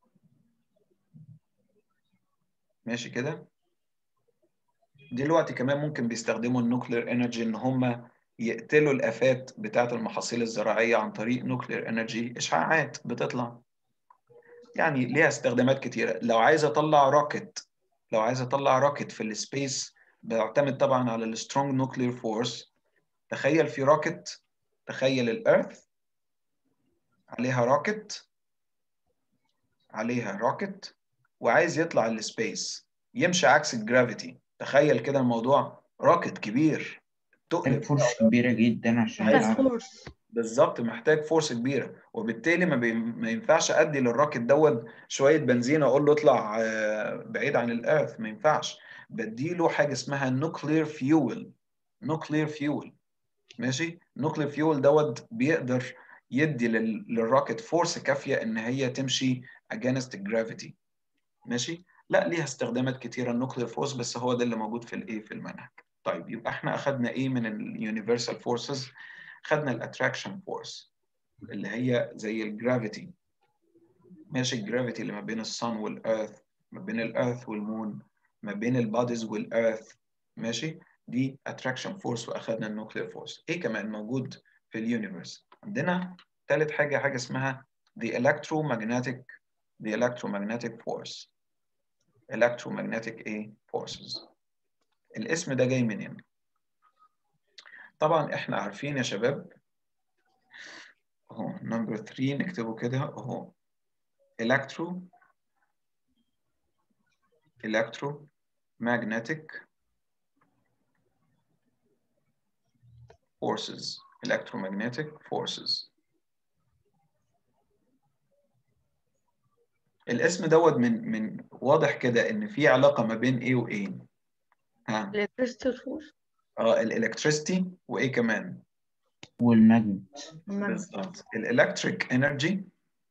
ماشي كده. دلوقتي كمان ممكن بيستخدموا النوكلير انرجي ان هم يقتلوا الافات بتاعه المحاصيل الزراعيه عن طريق نوكلير انرجي، اشعاعات بتطلع. يعني ليها استخدامات كتيره. لو عايز اطلع روكت، لو عايز اطلع روكت في السبيس، بعتمد طبعا على السترونج نوكلير فورس. تخيل في روكت، تخيل الارث عليها روكت، عليها روكت وعايز يطلع السبيس، يمشي عكس الجرافيتي. تخيل كده الموضوع، روكت كبير، تقل
محتاج فرصة كبيرة جدا عشان
عايز
يعرف.
فورس.
بالظبط، محتاج فورس كبيره، وبالتالي ما, بي... ما ينفعش ادي للراكت دوت شويه بنزين اقول له اطلع بعيد عن الارث، ما ينفعش. بديله حاجه اسمها نوكلير فيول. نوكلير فيول، ماشي. نوكلير فيول دوت بيقدر يدي لل... للراكت فورس كافيه ان هي تمشي against gravity. ماشي؟ لا ليها استخدامات كتيرة النوكلير فورس، بس هو ده اللي موجود في الايه في المنهج. طيب يبقى احنا اخدنا ايه من اليونيفرسال فورسز؟ خدنا الاتراكشن فورس اللي هي زي الجرافيتي. ماشي؟ الجرافيتي اللي ما بين الصن والارث، ما بين الارث والمون، ما بين الباديز والارث. ماشي؟ دي اتراكشن فورس. واخدنا النوكلير فورس. ايه كمان موجود في اليونيفرس؟ عندنا ثالث حاجه حاجه اسمها the electromagnetic the electromagnetic force. electromagnetic ايه forces. الاسم ده جاي منين؟ طبعا احنا عارفين يا شباب اهو نمبر ثلاثة نكتبه كده اهو electro electromagnetic forces. electromagnetic forces. الاسم دوت من من واضح كده ان في علاقه ما بين ايه وايه. ها
electricity force.
اه الالكتريستي وايه كمان؟
والماجنت.
بالظبط. الالكتريك انرجي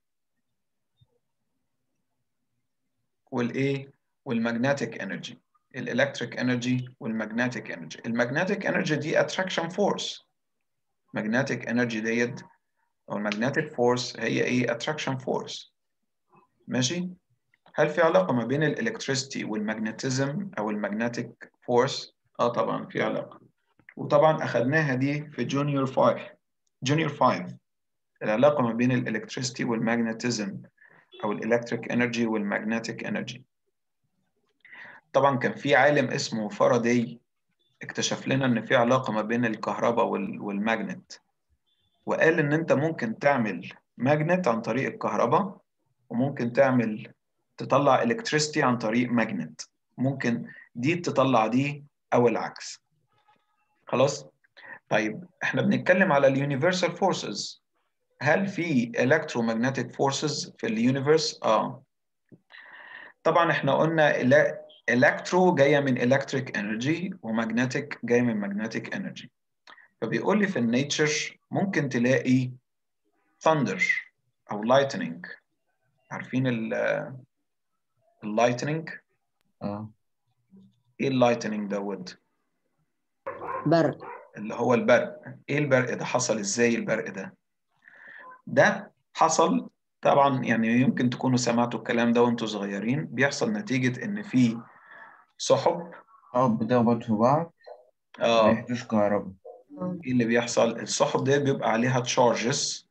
والايه والمagnetic انرجي. الالكتريك انرجي والمagnetic انرجي. المagnetic انرجي دي اتراكشن فورس. magnetic انرجي ديت او المagnetic فورس هي ايه؟ اتراكشن فورس. ماشي؟ هل في علاقه ما بين الالكتريستي والمagnetism او المagnetic فورس؟ اه طبعا في علاقه. وطبعا اخذناها دي في جونيور خمسة. جونيور خمسة العلاقه ما بين الالكتريستي والمagnetism او الالكتريك انرجي والمagnetic انرجي. طبعا كان في عالم اسمه فاراداي اكتشف لنا ان في علاقه ما بين الكهرباء والماجنت، وقال ان انت ممكن تعمل ماجنت عن طريق الكهرباء، وممكن تعمل تطلع الكتريستي عن طريق ماجنت. ممكن دي تطلع دي او العكس. خلاص؟ طيب احنا بنتكلم على اليونيفرسال فورسز. هل في electromagnetic forces في اليونيفرس؟ اه طبعا احنا قلنا الكترو جايه من electric energy ومagnetic جايه من magnetic energy. فبيقول لي في النيتشر ممكن تلاقي thunder او lightning. عارفين اللايتنينج؟
اه
ايه اللايتنينج دوت؟
برق.
اللي هو البرق. ايه البرق ده؟ حصل ازاي البرق ده؟ ده حصل طبعا يعني يمكن تكونوا سمعتوا الكلام ده وانتوا صغيرين. بيحصل نتيجة ان في سحب
اه بتخبط في بعض
اه
ويحدث كهرباء.
ايه اللي بيحصل؟ السحب دي بيبقى عليها تشارجز.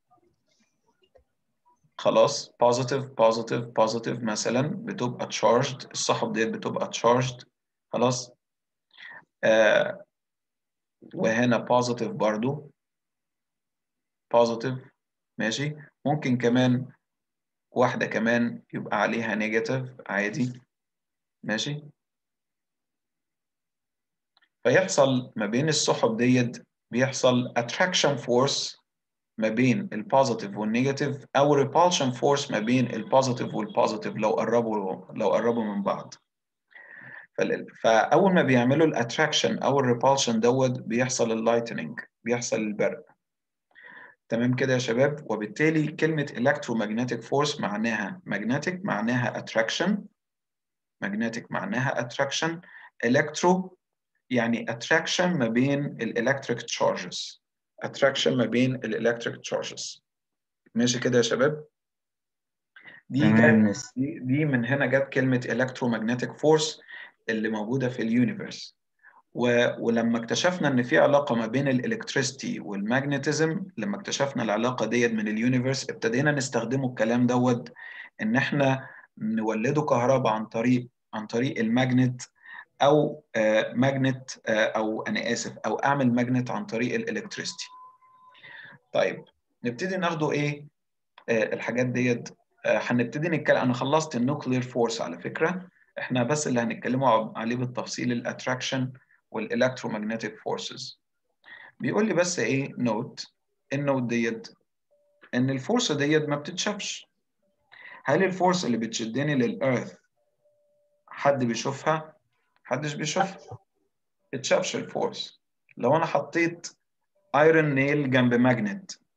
خلاص positive positive positive مثلا بتبقى charged. السحب دي بتبقى charged. خلاص آه وهنا positive برضو positive. ماشي؟ ممكن كمان واحدة كمان يبقى عليها negative عادي. ماشي؟ فيحصل ما بين السحب ديت بيحصل attraction force ما بين البوزيتيف والنيجاتيف، او repulsion force ما بين البوزيتيف والبوزيتيف لو قربوا لو قربوا من بعض. فاول ما بيعملوا الاتراكشن او الريبالشن دوت بيحصل اللايتنينج، بيحصل البرق. تمام كده يا شباب؟ وبالتالي كلمة electromagnetic force معناها magnetic معناها attraction، magnetic معناها attraction، electro يعني attraction ما بين الالكتريك charges، attraction ما بين الالكتريك charges. ماشي كده يا شباب؟ دي
تمام
جت
مس.
دي, دي من هنا جت كلمة electromagnetic force اللي موجودة في اليونيفرس. ولما اكتشفنا ان في علاقة ما بين الالكتريستي والماجنتيزم، لما اكتشفنا العلاقة ديت من اليونيفرس ابتدينا نستخدمه الكلام دوت ان احنا نولده كهرباء عن طريق عن طريق الماجنت، او آه ماجنت آه او انا اسف او اعمل ماجنت عن طريق الالكتريستي. طيب نبتدي ناخده ايه آه الحاجات ديت. آه هنبتدي نتكلم. انا خلصت النوكلير فورس على فكرة. احنا بس اللي هنتكلموا عليه بالتفصيل الاتراكشن والالكترومagnetic فورسز. بيقول لي بس ايه نوت. النوت ديت ان الفورس ديت ما بتتشافش. هل الفورس اللي بتشدني للارث حد بيشوفها؟ محدش بيشوفها. بتشافش الفورس. لو انا حطيت ايرون نيل جنب ماجنت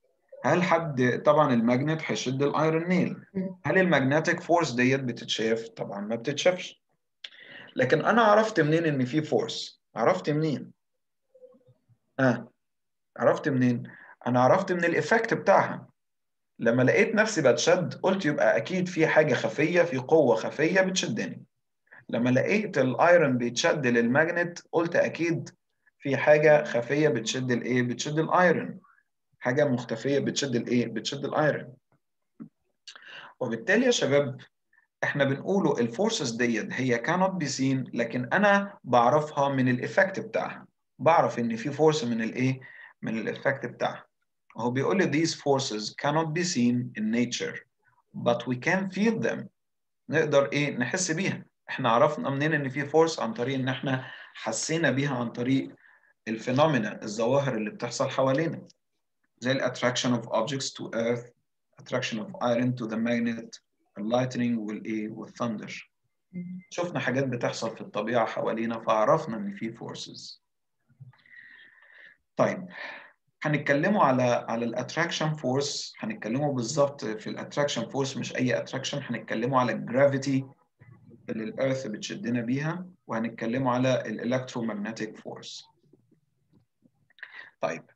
هل حد طبعا الماجنت هيشد الايرون نيل،
مم.
هل المagnetic فورس ديت بتتشاف؟ طبعا ما بتتشافش. لكن انا عرفت منين ان في فورس؟ عرفت منين؟ اه عرفت منين؟ انا عرفت من الايفكت بتاعها. لما لقيت نفسي بتشد قلت يبقى اكيد في حاجه خفيه، في قوه خفيه بتشدني. لما لقيت الايرون بيتشد للماجنت قلت اكيد في حاجه خفيه بتشد الايه؟ بتشد الايرون. حاجه مختفيه بتشد الايه؟ بتشد الايرون. وبالتالي يا شباب احنا بنقوله الفورسز ديت هي cannot be seen، لكن انا بعرفها من الايفكت بتاعها. بعرف ان في فورس من الايه؟ من الايفكت بتاعها. هو بيقول لي these forces cannot be seen in nature but we can feel them. نقدر ايه؟ نحس بيها. احنا عرفنا منين ان في فورس؟ عن طريق ان احنا حسينا بيها عن طريق الفينومينا، الظواهر اللي بتحصل حوالينا، زي ال attraction of objects to earth, attraction of iron to the magnet, اللايتنينج والايه؟ والثندر. شفنا حاجات بتحصل في الطبيعة حوالينا فعرفنا ان في forces. طيب هنتكلموا على على الاتراكشن فورس، هنتكلموا بالظبط في الاتراكشن فورس، مش اي اتراكشن، هنتكلموا على الجرافيتي اللي الارث بتشدنا بيها، وهنتكلموا على الالكترومagnetic فورس. طيب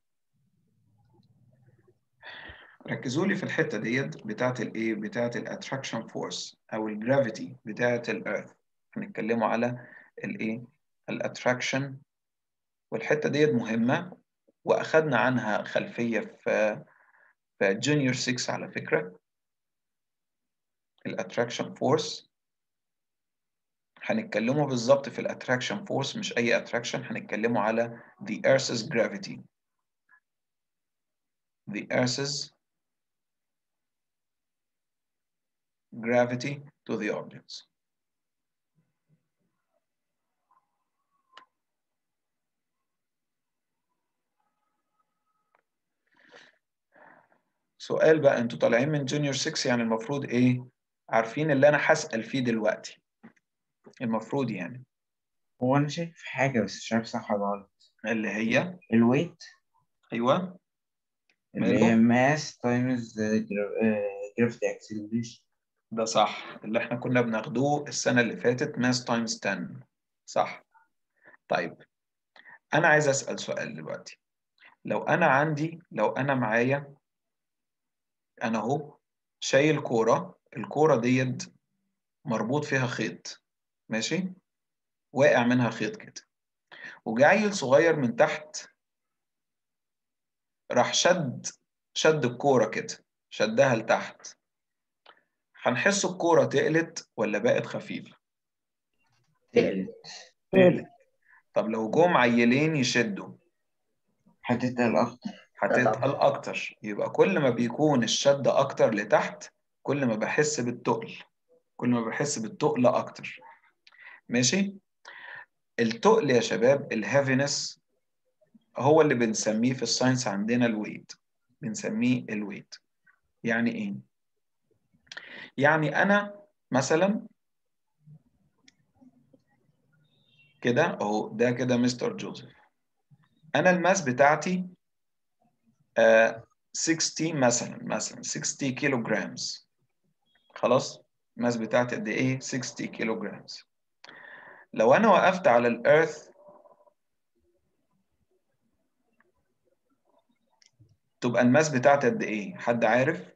ركزوا لي في الحته ديت بتاعت الايه؟ بتاعت الاتراكشن فورس او الجرافيتي بتاعت الارث. هنتكلموا على الايه؟ الاتراكشن، والحته ديت مهمه واخدنا عنها خلفيه في في جونيور ستة على فكره. الاتراكشن فورس هنتكلموا بالظبط في الاتراكشن فورس، مش اي اتراكشن، هنتكلموا على the earth's gravity. the earth's gravity to the objects. سؤال بقى، انتوا طالعين من جونيور ستة يعني المفروض ايه؟ عارفين اللي انا هسأل فيه دلوقتي المفروض يعني.
هو أنا شايف حاجة بس مش عارف صح ولا غلط.
اللي هي
الويت
ايوه
اللي هي
ماله؟
mass times the gra- uh, gravity acceleration.
ده صح، اللي احنا كنا بناخدوه السنة اللي فاتت mass times عشرة. صح. طيب انا عايز أسأل سؤال دلوقتي. لو انا عندي لو انا معايا انا اهو شايل كورة، الكورة ديت مربوط فيها خيط، ماشي؟ واقع منها خيط كده، وجا عيل صغير من تحت راح شد شد الكورة كده، شدها لتحت. هنحس الكورة تقلت ولا بقت خفيفة؟
تقلت.
تقلت. طب لو جم عيلين يشدوا
هتتقل أكتر.
هتتقل أكتر. يبقى كل ما بيكون الشد أكتر لتحت كل ما بحس بالتقل، كل ما بحس بالتقل أكتر. ماشي؟ التقل يا شباب الهيفينس هو اللي بنسميه في الساينس عندنا الويت، بنسميه الويت. يعني إيه؟ يعني أنا مثلا كده أهو، ده كده مستر جوزيف، أنا الماس بتاعتي آه ستين مثلا مثلا ستين كيلو جرامز. خلاص؟ الماس بتاعتي قد إيه؟ ستين كيلو جرامز. لو أنا وقفت على الأرث تبقى الماس بتاعتي قد إيه؟ حد عارف؟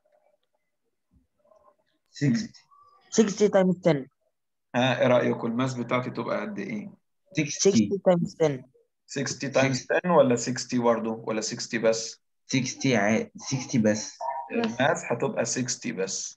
ستين.
ستين times ten.
ها إيه رأيكم الماس بتاعتي تبقى قد إيه؟
ستين.
ستين times ten.
ستين تايمز عشرة ولا ستين برضه ولا ستين بس؟
ستين ع... ستين بس.
الماس هتبقى ستين بس.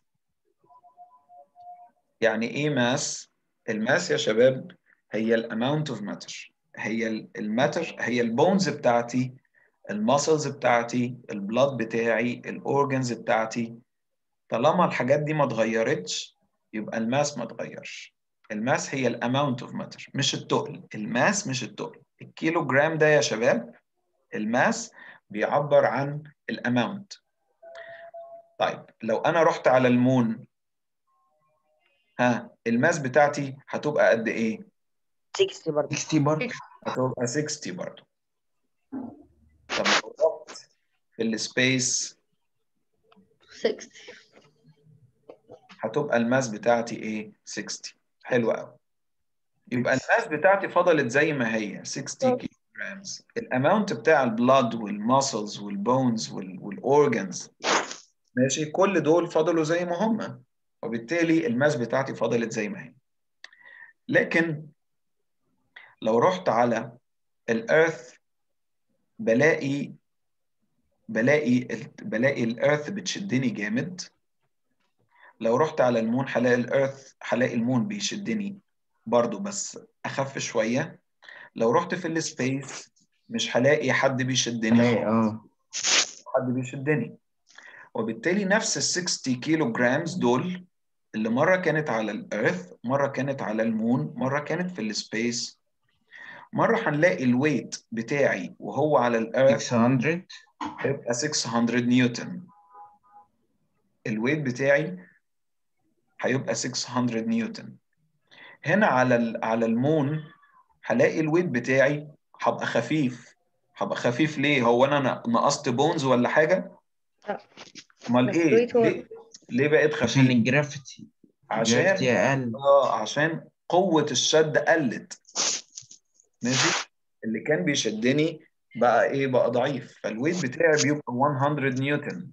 يعني ايه ماس؟ الماس يا شباب هي الاماونت اوف ماتر، هي الماتر، هي البونز بتاعتي، الماسلز بتاعتي، البلاد بتاعي، الاورجنز بتاعتي. طالما الحاجات دي ما اتغيرتش يبقى الماس ما اتغيرش. الماس هي الاماونت اوف ماتر مش التقل. الماس مش التقل. الكيلو جرام ده يا شباب الماس بيعبر عن الاماونت. طيب لو انا رحت على المون، ها الماس بتاعتي هتبقى قد ايه؟
ستين برضه.
ستين برضه.
هتبقى ستين برضه. طب لو رحت في السبيس
ستين.
هتبقى الماس بتاعتي ايه؟ ستين. حلو قوي. يبقى الماس بتاعتي فضلت زي ما هي ستين كيلو جرامز. الاماونت بتاع البلاد والماسلز والبونز والاورجنز ماشي، كل دول فضلوا زي ما هم، وبالتالي الماس بتاعتي فضلت زي ما هي. لكن لو رحت على الارث بلاقي بلاقي بلاقي الارث بتشدني جامد. لو رحت على المون هلاقي الارث هلاقي المون بيشدني برضو بس اخف شويه. لو رحت في السبيس مش هلاقي حد بيشدني
هلاقي
خالص،
اه
حد بيشدني. وبالتالي نفس ال ستين كيلو جرامز دول اللي مره كانت على الارث، مره كانت على المون، مره كانت في السبيس، مره هنلاقي الويت بتاعي وهو على الارث
ستمية.
هيبقى ستمية نيوتن. الويت بتاعي هيبقى ستمية نيوتن. هنا على ال- على المون هلاقي الويت بتاعي هبقى خفيف. هبقى خفيف ليه؟ هو انا ن- نقصت بونز ولا حاجه؟
لا.
امال
بس
ايه؟
الويت هو
ليه ليه بقيت
عشان
خفيف؟
الجرافيتي
عشان
الجرافيتي أقل.
اه عشان قوه الشد قلت. ماشي. اللي كان بيشدني بقى ايه؟ بقى ضعيف، فالويت بتاعي بيبقى مية نيوتن.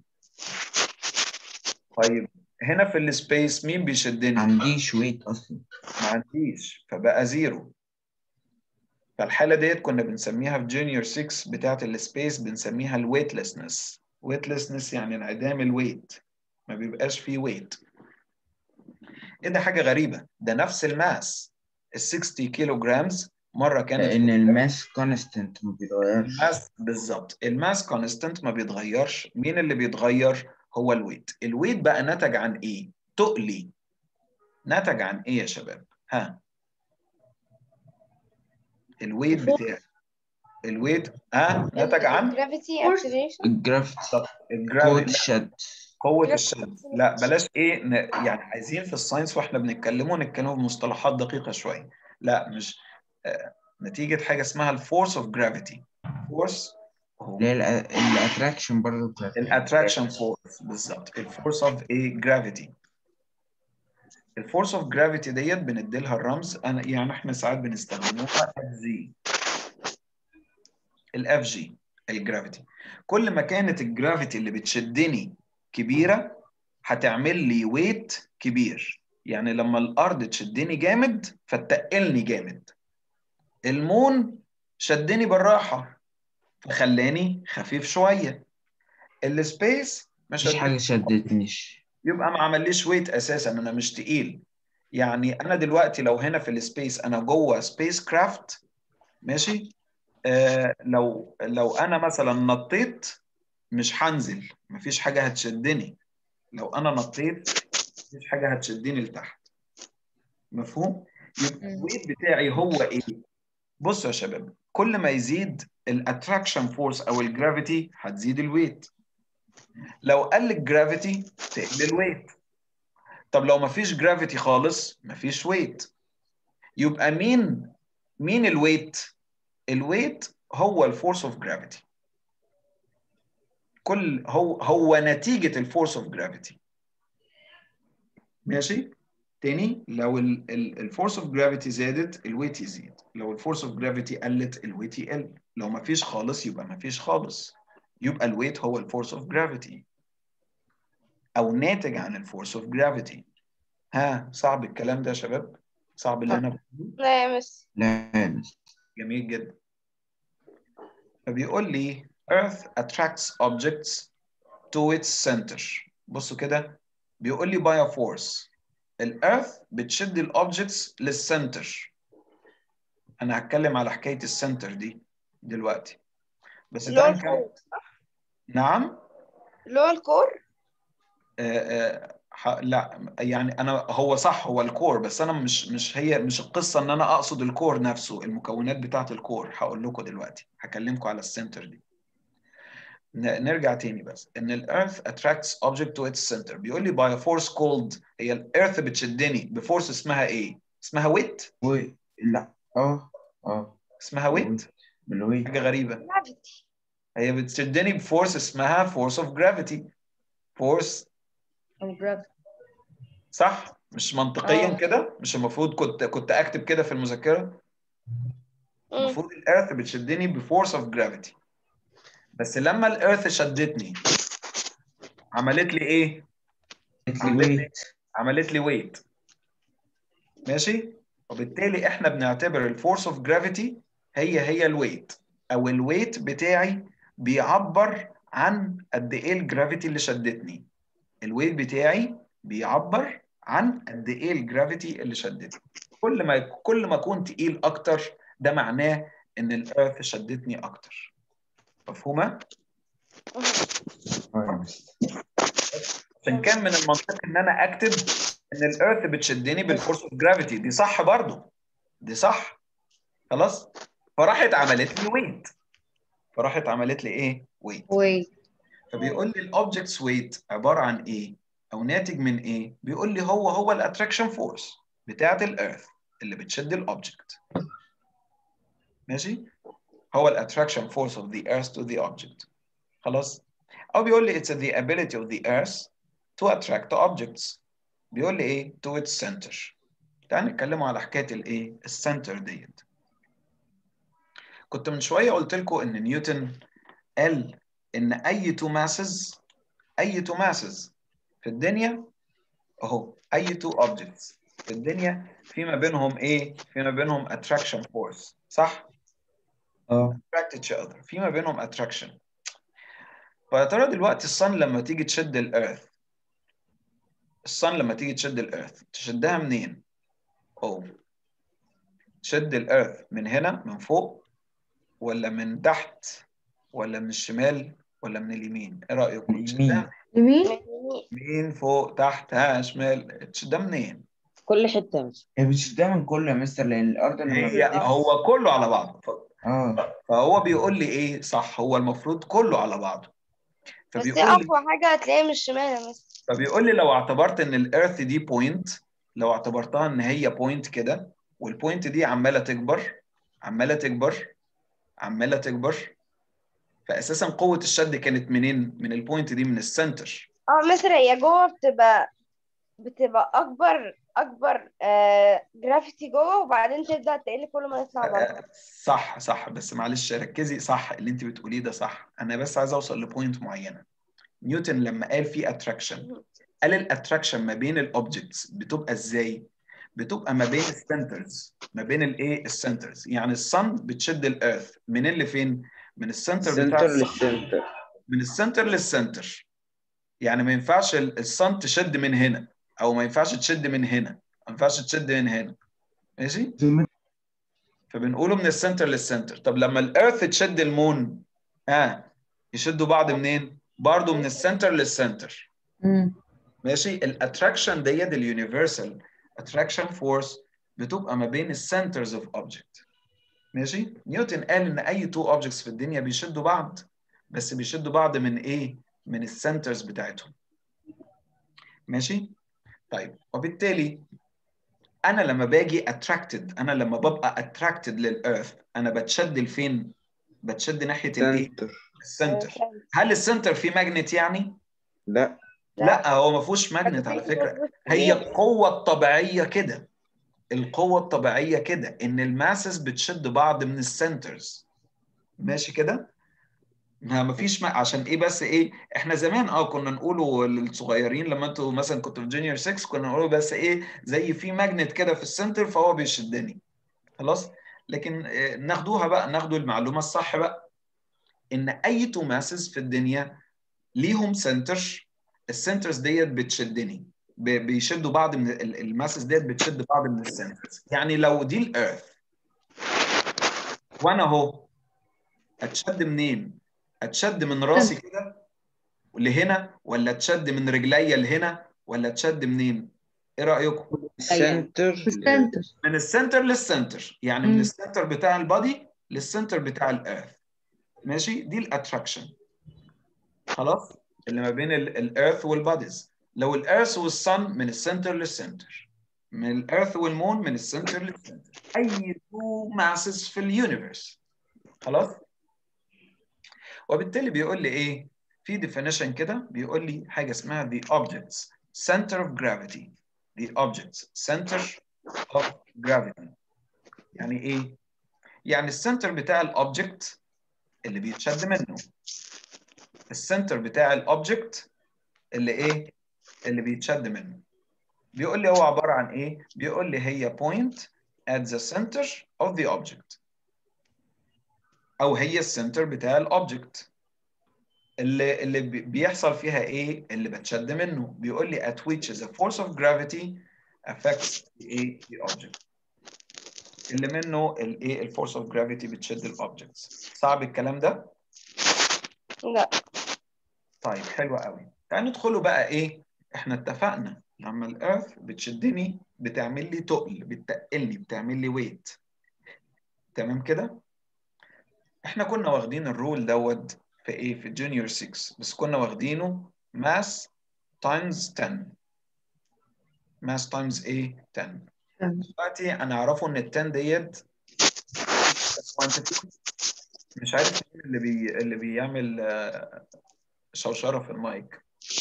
طيب هنا في السبيس مين
ما
بيشدني؟
عنديش ويت أصلا.
ما عنديش، فبقى زيرو. فالحالة ديت كنا بنسميها في جونيور ستة بتاعة السبيس بنسميها الويتلسنس. ويتلسنس يعني انعدام الويت، ما بيبقاش فيه ويت. ايه ده؟ حاجة غريبة، ده نفس الماس ال ستين كيلو جرامز مرة كانت في
لأن الماس كونستنت ما بيتغيرش.
الماس بالظبط. الماس كونستنت ما بيتغيرش. مين اللي بيتغير؟ هو الويت. الويت بقى نتج عن ايه؟ تقلي. نتج عن ايه يا شباب؟ ها، الويت بتاعي الويت ها نتج عن
الجرافيتي
فورس.
اكسلريشن.
الجرافيتي قوة
الجرافيتي.
الشد.
قوة الشد. لا بلاش ايه ن... يعني عايزين في الساينس واحنا بنتكلموا نتكلموا بمصطلحات دقيقة شوية. لا مش آه، نتيجة حاجة اسمها الفورس اوف جرافيتي. فورس
اللي هي الاتراكشن برضه بتاعت
الاتراكشن
الجرافيتي.
فورس. بالظبط، الفورس اوف ايه؟ جرافيتي. الفورس اوف جرافيتي ديت بنديلها الرمز، انا يعني احنا ساعات بنستخدموها اف جي. الاف جي الجرافيتي. كل ما كانت الجرافيتي اللي بتشدني كبيره هتعمل لي ويت كبير. يعني لما الارض تشدني جامد فتقلني جامد. المون شدني بالراحه فخلاني خفيف شويه. السبيس ما
مفيش
شدني
حاجة شدتنيش.
يبقى ما عمليش ويت اساسا، انا مش تقيل. يعني انا دلوقتي لو هنا في السبيس انا جوه سبيس كرافت ماشي، آه لو لو انا مثلا نطيت مش هنزل، مفيش حاجه هتشدني. لو انا نطيت مفيش حاجه هتشدني لتحت. مفهوم؟ يبقى الويت بتاعي هو ايه؟ بصوا يا شباب، كل ما يزيد الاتراكشن فورس او الجرافيتي هتزيد الويت. لو قل الجرافيتي تقل الويت. طب لو مفيش جرافيتي خالص مفيش ويت. يبقى مين مين الويت؟ الويت هو الفورس اوف جرافيتي. كل هو هو نتيجة الفورس اوف جرافيتي. ماشي؟ تاني، لو الفورس اوف جرافيتي زادت الويت يزيد، لو الفورس اوف جرافيتي قلت الويت يقل، لو ما فيش خالص يبقى ما فيش خالص. يبقى الويت هو الفورس اوف جرافيتي او ناتج عن الفورس اوف جرافيتي. ها، صعب الكلام ده يا شباب؟ صعب اللي انا بقوله؟
لا يا مس.
لا
جميل جدا. فبيقول لي Earth attracts objects to its center. بصوا كده، بيقول لي by a force. الأرث بتشد الأوبجكتس للسنتر. أنا هتكلم على حكاية السنتر دي دلوقتي، بس
اللي هو
تعال نكمل.
الكور.
نعم.
اللي هو الكور.
آه آه ح- لا يعني أنا هو صح، هو الكور، بس أنا مش مش هي مش القصة إن أنا أقصد الكور نفسه، المكونات بتاعة الكور هقول لكم دلوقتي، هكلمكم على السنتر دي. ن- نرجع تاني بس ان الارث attracts object to its center. بيقول لي by a force called، هي الارث بتشدني بفورس اسمها ايه؟ اسمها ويت.
و... لا اه اه
اسمها ويت.
بالويت.
حاجه غريبه.
جرافيتي.
هي بتشدني بفورس اسمها force of gravity. force
of gravity.
صح؟ مش منطقيا
آه.
كده؟ مش المفروض كنت كنت اكتب كده في المذكره؟
مم.
المفروض الارث بتشدني بفورس اوف جرافيتي، بس لما الارث شدتني عملت لي ايه؟ عملت لي عملت لي ويت. ماشي؟ وبالتالي احنا بنعتبر الفورس اوف جرافيتي هي هي الويت، او الويت بتاعي بيعبر عن قد ايه الجرافيتي اللي شدتني. الويت بتاعي بيعبر عن قد ايه الجرافيتي اللي شدتني. كل ما كل ما كنت تقيل اكتر ده معناه ان الارث شدتني اكتر. مفهومه؟ عشان كان من المنطق ان انا اكتب ان الارث بتشدني بالفورس اوف جرافيتي، دي صح برضو، دي صح. خلاص؟ فراحت عملت لي ويت، فراحت عملت لي ايه؟ ويت.
Wait.
فبيقول لي الاوبجكتس ويت عباره عن ايه؟ او ناتج من ايه؟ بيقول لي هو هو الاتراكشن فورس بتاعت الارث اللي بتشد الاوبجكت. ماشي؟ هو الاتراكشن فورس of the earth to the object. خلاص؟ او بيقول لي it's the ability of the earth to attract the objects. بيقول لي ايه؟ to its center. تعال نتكلموا على حكايه الايه؟ السنتر ديت. كنت من شويه قلت لكم ان نيوتن قال ان اي تو ماسز اي تو ماسز في الدنيا اهو، اي تو اوبجكتس في الدنيا في ما بينهم ايه؟ في ما بينهم attraction force، صح؟
اه
attract each other، في ما بينهم attraction. فيا ترى دلوقتي الصن لما تيجي تشد الارث، الصن لما تيجي تشد الارث تشدها منين؟ او تشد الارث من هنا من فوق، ولا من تحت، ولا من الشمال، ولا من اليمين؟ ايه رايكم؟
اليمين.
تشدها
يمين.
يمين، فوق، تحت، ها، شمال؟ تشدها منين؟
كل حتة مش
هي بتشدها من كله يا مستر، لان الارض لما
هي
بتلف
هو كله على بعضه.
اه
فهو بيقول لي ايه؟ صح، هو المفروض كله على بعضه.
بس دي
فبيقول لي
أقوى حاجة هتلاقيها من الشمال يا مستر.
فبيقول لي لو اعتبرت ان الارث دي بوينت، لو اعتبرتها ان هي بوينت كده، والبوينت دي عماله تكبر عماله تكبر عماله تكبر، فاساسا قوه الشد كانت منين؟ من البوينت دي، من السنتر.
اه مستر، هي جوه بتبقى بتبقى أكبر أكبر آه جرافيتي جوه، وبعدين تبدأ تقل كل ما نطلع بره.
صح صح، بس معلش ركزي، صح اللي انت بتقوليه ده صح، انا بس عايز اوصل لبوينت معينه. نيوتن لما قال في اتراكشن، قال الاتراكشن ما بين الاوبجكتس بتبقى ازاي؟ بتبقى ما بين السنترز، ما بين الايه؟ السنترز. يعني الصن بتشد الارث من اللي فين؟ من السنتر بتاع
سنتر
الصن،
للسنتر.
من السنتر للسنتر. يعني ما ينفعش الصن تشد من هنا، او ما ينفعش تشد من هنا، ما ينفعش تشد من هنا. ماشي؟ فبنقوله من السنتر للسنتر. طب لما الارث تشد المون، ها آه. يشدوا بعض منين؟ برضه من السنتر للسنتر.
مم.
ماشي؟ الاتراكشن ديت اليونيفرسال اتراكشن فورس بتبقى ما بين السنترز اوف اوبجكت. ماشي؟ نيوتن قال ان اي تو اوبجكتس في الدنيا بيشدوا بعض، بس بيشدوا بعض من ايه؟ من السنترز بتاعتهم. ماشي؟ طيب، وبالتالي انا لما باجي اتراكتد، انا لما ببقى اتراكتد للارث، انا بتشد لفين؟ بتشد ناحيه الايه؟ السنتر. هل السنتر فيه ماجنت يعني؟
لا
لا، هو ما فيهوش ماجنت على فكره، هي القوه الطبيعيه كده. القوه الطبيعيه كده ان الماسز بتشد بعض من السنترز. ماشي كده؟ ما فيش ما... عشان ايه بس ايه؟ احنا زمان اه كنا نقوله للصغيرين، لما انتوا مثلا كنتوا في جونيور ستة كنا نقوله بس ايه؟ زي في ماجنت كده في السنتر فهو بيشدني. خلاص؟ لكن آه، ناخدوها بقى، ناخدوا المعلومه الصح بقى، ان اي تو ماسز في الدنيا ليهم سنتر، السنترز ديت بتشدني، ب- بيشدوا بعض من ال- الماسز ديت بتشد بعض من السنترز. يعني لو دي الارث وانا اهو، اتشد منين؟ اتشد من راسي كده لهنا، ولا اتشد من رجليا لهنا، ولا اتشد منين؟ ايه رايكم؟
السنتر
السنتر.
من السنتر للسنتر، يعني من
مم.
السنتر بتاع البادي للسنتر بتاع الارث. ماشي؟ دي الاتراكشن. خلاص؟ اللي ما بين الارث والباديز. لو الارث والصن من السنتر للسنتر، من الارث والمون من السنتر للسنتر، اي تو ماسز في اليونيفرس. خلاص؟ وبالتالي بيقول لي ايه؟ في definition كده بيقول لي حاجه اسمها the objects center of gravity. The object's center of gravity. يعني ايه؟ يعني السنتر بتاع الاوبجكت اللي بيتشد منه. السنتر بتاع الاوبجكت اللي ايه؟ اللي بيتشد منه. بيقول لي هو عبارة عن ايه؟ بيقول لي هي point at the center of the object. او هي السنتر بتاع الاوبجكت اللي اللي بيحصل فيها ايه؟ اللي بتشد منه. بيقول لي at which the force of gravity affects the ايه؟ the object. اللي منه الايه؟ الفورس اوف جرافيتي بتشد الاوبجكتس. صعب الكلام ده؟
لا.
طيب حلو قوي. تعالوا ندخلوا بقى ايه؟ احنا اتفقنا لما الارث بتشدني بتعمل لي تقل، بتقلني، بتعمل لي ويت. تمام كده؟ احنا كنا واخدين الرول دوت في ايه؟ في جونيور ستة، بس كنا واخدينه ماس تايمز عشرة. ماس تايمز ايه؟ عشرة. دلوقتي انا اعرفه ان ال عشرة ديت مش عارف مين اللي بي اللي بيعمل آه، شوشره في المايك.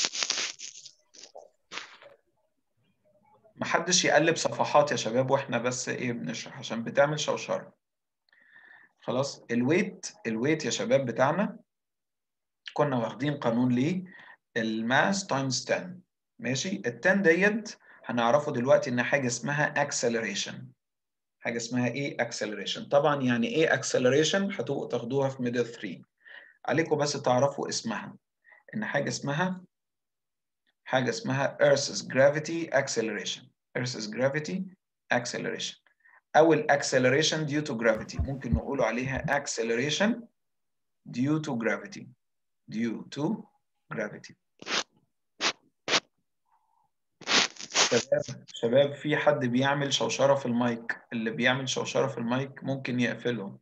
محدش يقلب صفحات يا شباب واحنا بس ايه بنشرح عشان بتعمل شوشره. خلاص. الويت الويت يا شباب بتاعنا كنا واخدين قانون ليه؟ الماس تايمز عشرة. ماشي. ال عشرة ديت هنعرفه دلوقتي ان حاجه اسمها اكسلريشن. حاجه اسمها ايه؟ اكسلريشن. طبعا يعني ايه اكسلريشن هتبقوا تاخدوها في ميدل ثلاثة. عليكم بس تعرفوا اسمها، ان حاجه اسمها حاجه اسمها Earth's gravity acceleration. Earth's gravity acceleration او ال acceleration due to gravity. ممكن نقولوا عليها acceleration due to gravity. due to gravity. شباب شباب في حد بيعمل شوشرة في المايك. اللي بيعمل شوشرة في المايك ممكن يقفله.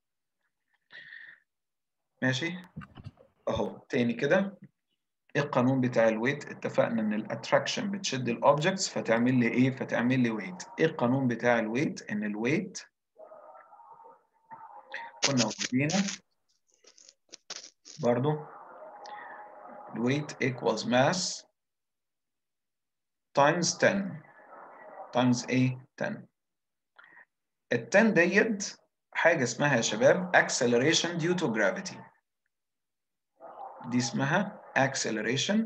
ماشي. اهو تاني كده. ايه القانون بتاع الويت؟ اتفقنا ان الاتراكشن بتشد الاوبجكتس فتعمل لي ايه؟ فتعمل لي ويت. ايه القانون بتاع الويت؟ ان الويت كنا واخدينه برضو الويت equals mass times عشرة times ايه؟ عشرة. ال عشرة ديت حاجة اسمها يا شباب acceleration due to gravity. دي اسمها acceleration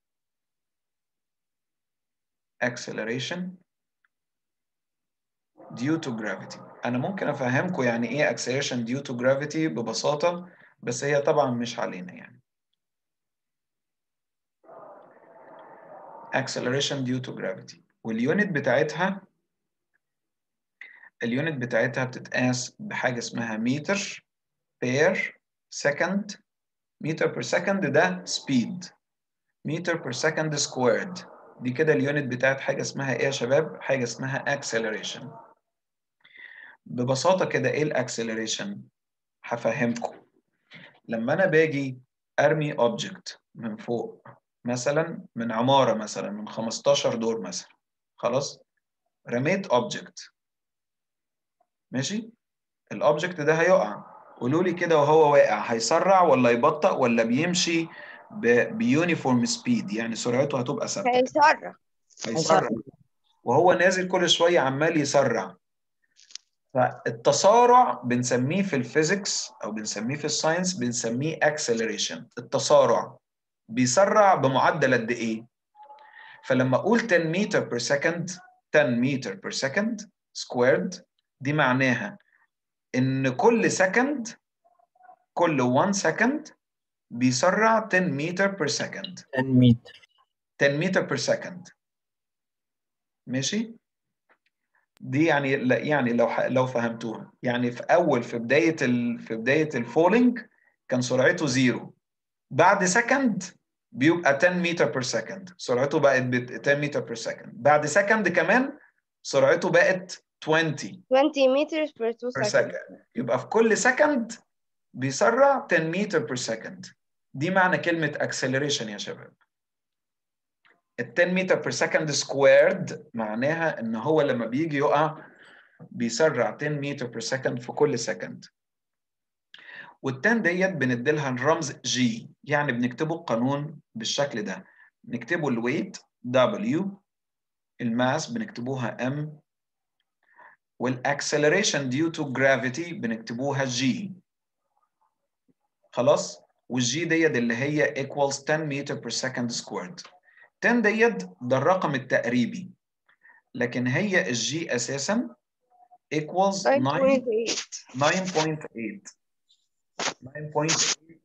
acceleration due to gravity. أنا ممكن أفهمكم يعني إيه acceleration due to gravity ببساطة، بس هي طبعا مش علينا يعني. acceleration due to gravity واليونت بتاعتها اليونت بتاعتها بتتقاس بحاجة اسمها متر per second. متر per second ده speed. متر per second squared. دي كده اليونت بتاعت حاجة اسمها إيه يا شباب؟ حاجة اسمها acceleration. ببساطة كده إيه الأكسلريشن؟ هفهمكم. لما أنا باجي أرمي object من فوق مثلا من عمارة مثلا من خمستاشر دور مثلا، خلاص؟ رميت object. ماشي؟ الأوبجكت ده هيقع. قولوا لي كده وهو واقع هيسرع ولا يبطأ ولا بيمشي بيونيفورم سبيد؟ يعني سرعته هتبقى ثابتة.
هيسرع.
هيسرع. وهو نازل كل شوية عمال يسرع. فالتسارع بنسميه في الفيزيكس او بنسميه في الساينس بنسميه اكسلريشن. التسارع بيسرع بمعدل قد ايه؟ فلما اقول عشرة متر بير سكند عشرة متر بير سكند سكويرد، دي معناها ان كل سكند كل واحد سكند بيسرع عشرة متر بير سكند.
عشرة متر.
عشرة متر بير سكند. ماشي؟ دي يعني يعني لو لو فهمتوها يعني في اول في بدايه ال في بدايه الفولينج كان سرعته زيرو. بعد سكند بيبقى عشرة متر بير سكند، سرعته بقت عشرة متر بير سكند. بعد سكند كمان سرعته بقت عشرين
عشرين meters per two
بير
seconds.
سكند. يبقى في كل سكند بيسرع عشرة متر بير سكند. دي معنى كلمه اكسلريشن يا شباب. ال عشرة متر بير سكند سكويرد معناها ان هو لما بيجي يقع بيسرع عشرة متر بير سكند في كل سكند. وال10 ديت بنديلها الرمز جي، يعني بنكتبه القانون بالشكل ده. نكتبه الويت W، الماس بنكتبوها M، والاكسلريشن due to gravity بنكتبوها G. خلاص؟ والجي ديت اللي هي equals ten meter per second squared. ten ديت ده الرقم التقريبي، لكن هي الجي اساسا equals nine point eight nine point eight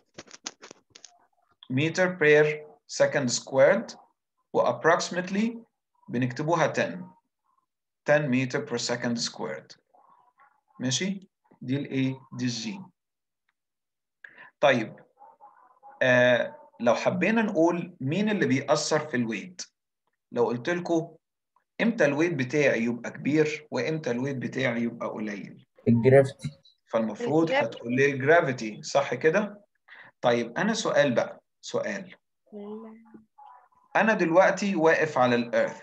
meter per second squared، و approximately بنكتبوها ten ten meter per second squared. ماشي؟ دي الايه؟ دي الجي. طيب آه لو حبينا نقول مين اللي بيأثر في الويت، لو قلت لكم امتى الويت بتاعي يبقى كبير وامتى الويت بتاعي يبقى قليل،
الجرافيتي.
فالمفروض هتقول لي الجرافيتي، صح كده؟ طيب انا سؤال بقى، سؤال، انا دلوقتي واقف على الارث،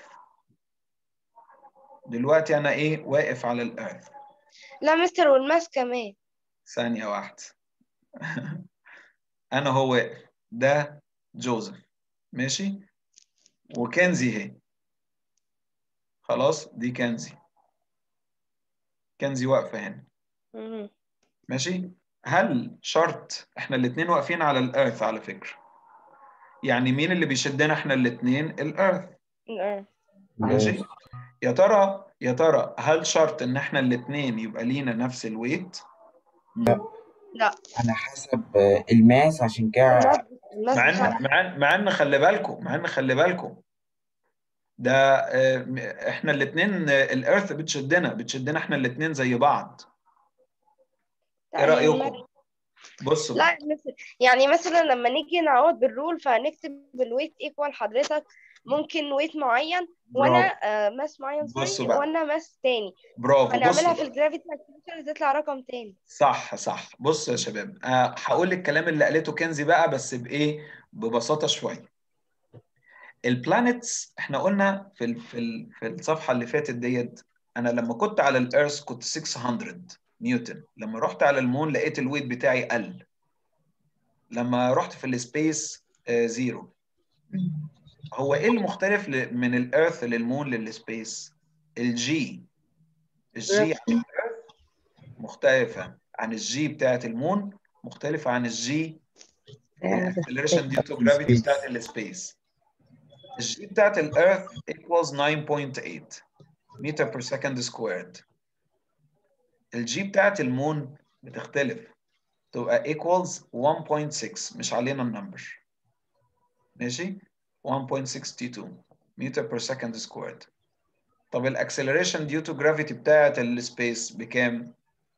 دلوقتي انا ايه؟ واقف على الارث.
لا مستر، والماس كمان.
ثانية واحدة. انا هو واقف، ده جوزيف، ماشي، وكنزي اهي، خلاص دي كنزي، كنزي واقفة هنا،
مم.
ماشي. هل شرط احنا الاتنين واقفين على الارث على فكرة، يعني مين اللي بيشدنا احنا الاتنين؟ الارث،
الأرض.
ماشي. يا ترى يا ترى هل شرط ان احنا الاتنين يبقى لينا نفس الويت؟
لا،
على حسب آه، الماس، عشان كده
الماس الماس
مع
بتاعها.
ان مع ان مع ان خلي بالكم، مع ان خلي بالكم ده آه، احنا الاتنين آه، الارث بتشدنا بتشدنا احنا الاتنين زي بعض. ايه
لا، هي الماس.
رأيكم؟ بصوا
لا مثل يعني مثلا لما نيجي نعوض بالرول فهنكتب الويت ايكوال حضرتك ممكن ويت معين وانا
برافو،
آه ماس معين،
بصوا
سوري،
بقى،
وانا ماس تاني،
برافو،
فنعملها
بصوا
في
بقى،
الجرافيتي اكتيفيشن تطلع رقم تاني.
صح صح. بص يا شباب، أه هقول الكلام اللي قالته كنزي بقى، بس بايه؟ ببساطة شوية. البلانيتس احنا قلنا في ال في ال في الصفحة اللي فاتت ديت، انا لما كنت على الارث كنت ستمية نيوتن، لما رحت على المون لقيت الويت بتاعي قل، لما رحت في السبيس آه زيرو. هو ايه المختلف ل- من الارث للمون للسبيس؟ الجي، الجي عن الارث مختلفة عن الجي بتاعت المون، مختلفة عن الجي الاكسلريشن ديو تو جرافيتي بتاعت السبيس. الجي بتاعت الارث equals nine point eight متر per second squared. الجي بتاعت المون بتختلف، تبقى equals one point six، مش علينا النمبر، ماشي، one point six two متر per second squared. طب الاكسلريشن ديو تو جرافيتي بتاعت السبيس بكام؟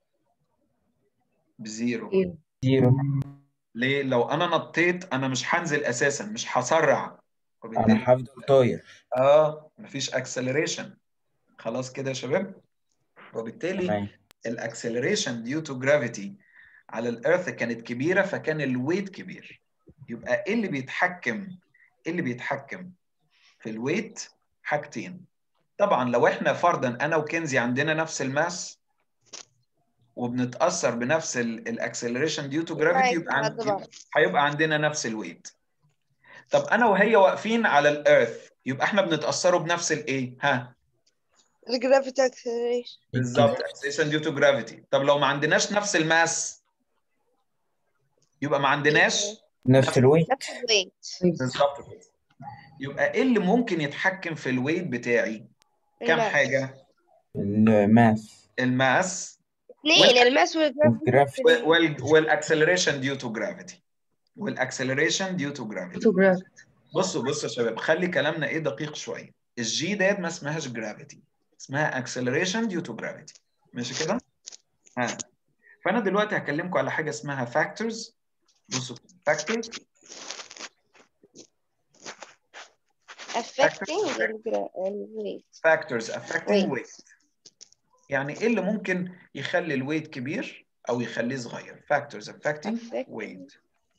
بزيرو.
زيرو.
ليه؟ لو انا نطيت انا مش هنزل اساسا، مش هسرع،
انا
وبالتالي
هفضل طاير.
اه مفيش اكسلريشن. خلاص كده يا شباب؟ وبالتالي
تمام.
الاكسلريشن ديو تو جرافيتي على الارث كانت كبيره، فكان الويت كبير. يبقى ايه اللي بيتحكم؟ ايه اللي بيتحكم في الويت؟ حاجتين. طبعا لو احنا فرضا انا وكنزي عندنا نفس الماس وبنتاثر بنفس الاكسلريشن ديو تو جرافيتي، يبقى عن...
قد بعض.
هيبقى عندنا نفس الويت. طب انا وهي واقفين على الارث، يبقى احنا بنتاثروا بنفس الايه؟ ها؟
الجرافيتي اكسلريشن.
بالظبط، اكسلريشن ديو تو جرافيتي. طب لو ما عندناش نفس الماس، يبقى ما عندناش
نفس الويت.
نفس الويت.
بالظبط كده. يبقى ايه اللي ممكن يتحكم في الويت بتاعي؟ كام
الماس.
حاجه؟
الماس
الماس
اثنين، الماس
والجرافيتي.
والجرافيتي.
والاكسلريشن ديو تو جرافيتي والاكسلريشن ديو تو جرافيتي. بصوا بصوا يا شباب، خلي كلامنا ايه دقيق شويه. الجي ديت ما اسمهاش جرافيتي، اسمها اكسلريشن ديو تو جرافيتي، ماشي كده؟ ها، فانا دلوقتي هكلمكم على حاجه اسمها فاكتورز. بصوا، فاكتورز
affecting الويت.
فاكتورز affecting
ويت.
weight. يعني ايه اللي ممكن يخلي الويت كبير او يخليه صغير؟ factors affecting weight.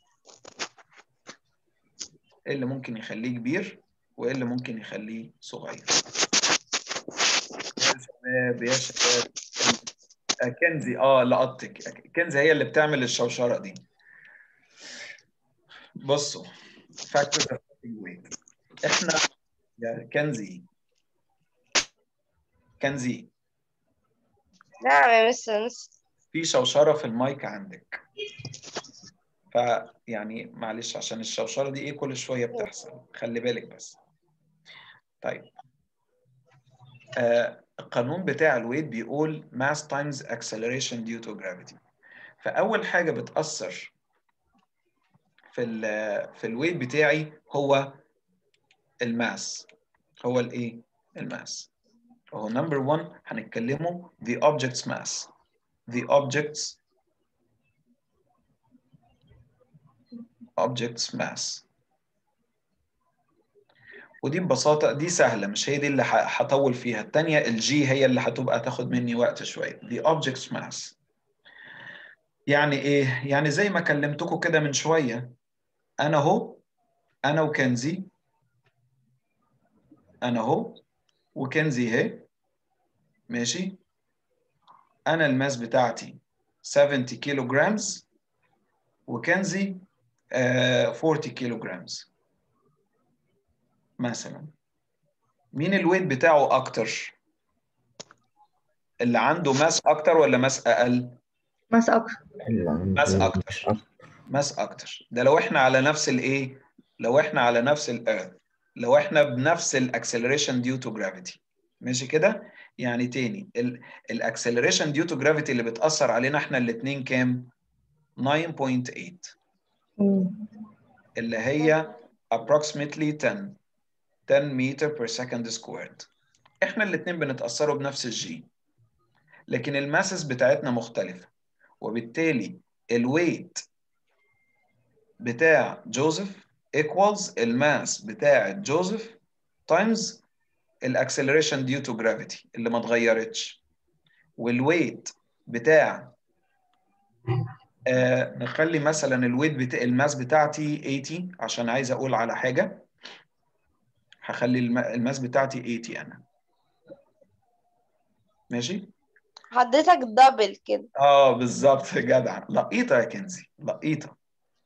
ايه اللي ممكن يخليه كبير وايه اللي ممكن يخليه صغير؟ يا شباب يا شباب، كنزي اه لقطتك، كنزي هي اللي بتعمل الشوشره دي. بصوا، factors affecting weight، احنا يا كنزي كنزي
نعم يا مستر مستر.
في شوشرة في المايك عندك، فيعني معلش عشان الشوشرة دي ايه كل شوية بتحصل، خلي بالك بس. طيب آه القانون بتاع الويت بيقول mass times acceleration due to gravity. فأول حاجة بتأثر في ال في الويت بتاعي هو الماس، هو الايه؟ الماس. هو نمبر واحد هنتكلمه the object's mass. the object's object's mass. ودي ببساطة دي سهلة، مش هي دي اللي هطول فيها، التانية الجي هي اللي هتبقى تاخد مني وقت شوية. the object's mass يعني ايه؟ يعني زي ما كلمتكم كده من شوية، أنا هو أنا وكنزي، أنا هو وكنزي هي ماشي. أنا الماس بتاعتي سبعين كيلو جرامز وكنزي آه أربعين كيلو جرامز مثلا. مين الويت بتاعه أكتر؟ اللي عنده ماس أكتر ولا ماس أقل؟
ماس أكتر.
ماس أكتر. ماس أكتر. ده لو إحنا على نفس الإيه؟ لو إحنا على نفس الإيرث، لو إحنا بنفس الأكسلريشن ديو تو جرافيتي. ماشي كده؟ يعني تاني الأكسلريشن ديو تو جرافيتي اللي بتأثر علينا إحنا الاتنين كام؟ تسعة فاصلة تمانية اللي هي approximately عشرة عشرة متر per second squared. إحنا الاتنين بنتأثروا بنفس الجي، لكن الماسس بتاعتنا مختلفة، وبالتالي الويت بتاع جوزيف equals الماس بتاع جوزيف times الاكسلريشن ديو تو جرافيتي اللي ما اتغيرتش. والويت بتاع آه نخلي مثلا الويت بتاع الماس بتاعتي ثمانين عشان عايز اقول على حاجة، هخلي الم... الماس بتاعتي ثمانين انا ماشي.
حضرتك دبل كده.
اه بالظبط جدع، لقيطة يا كنزي لقيطة.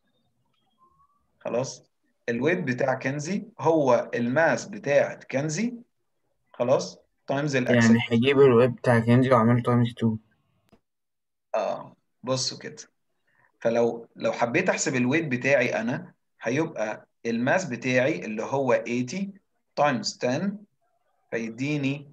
خلاص الويت بتاع كنزي هو الماس بتاعت كنزي خلاص تايمز الاكسل.
يعني هجيب الويب بتاع كنزي وأعمله تايمز اتنين.
اه بصوا كده، فلو لو حبيت احسب الويت بتاعي انا هيبقى الماس بتاعي اللي هو ثمانين تايمز عشرة فيديني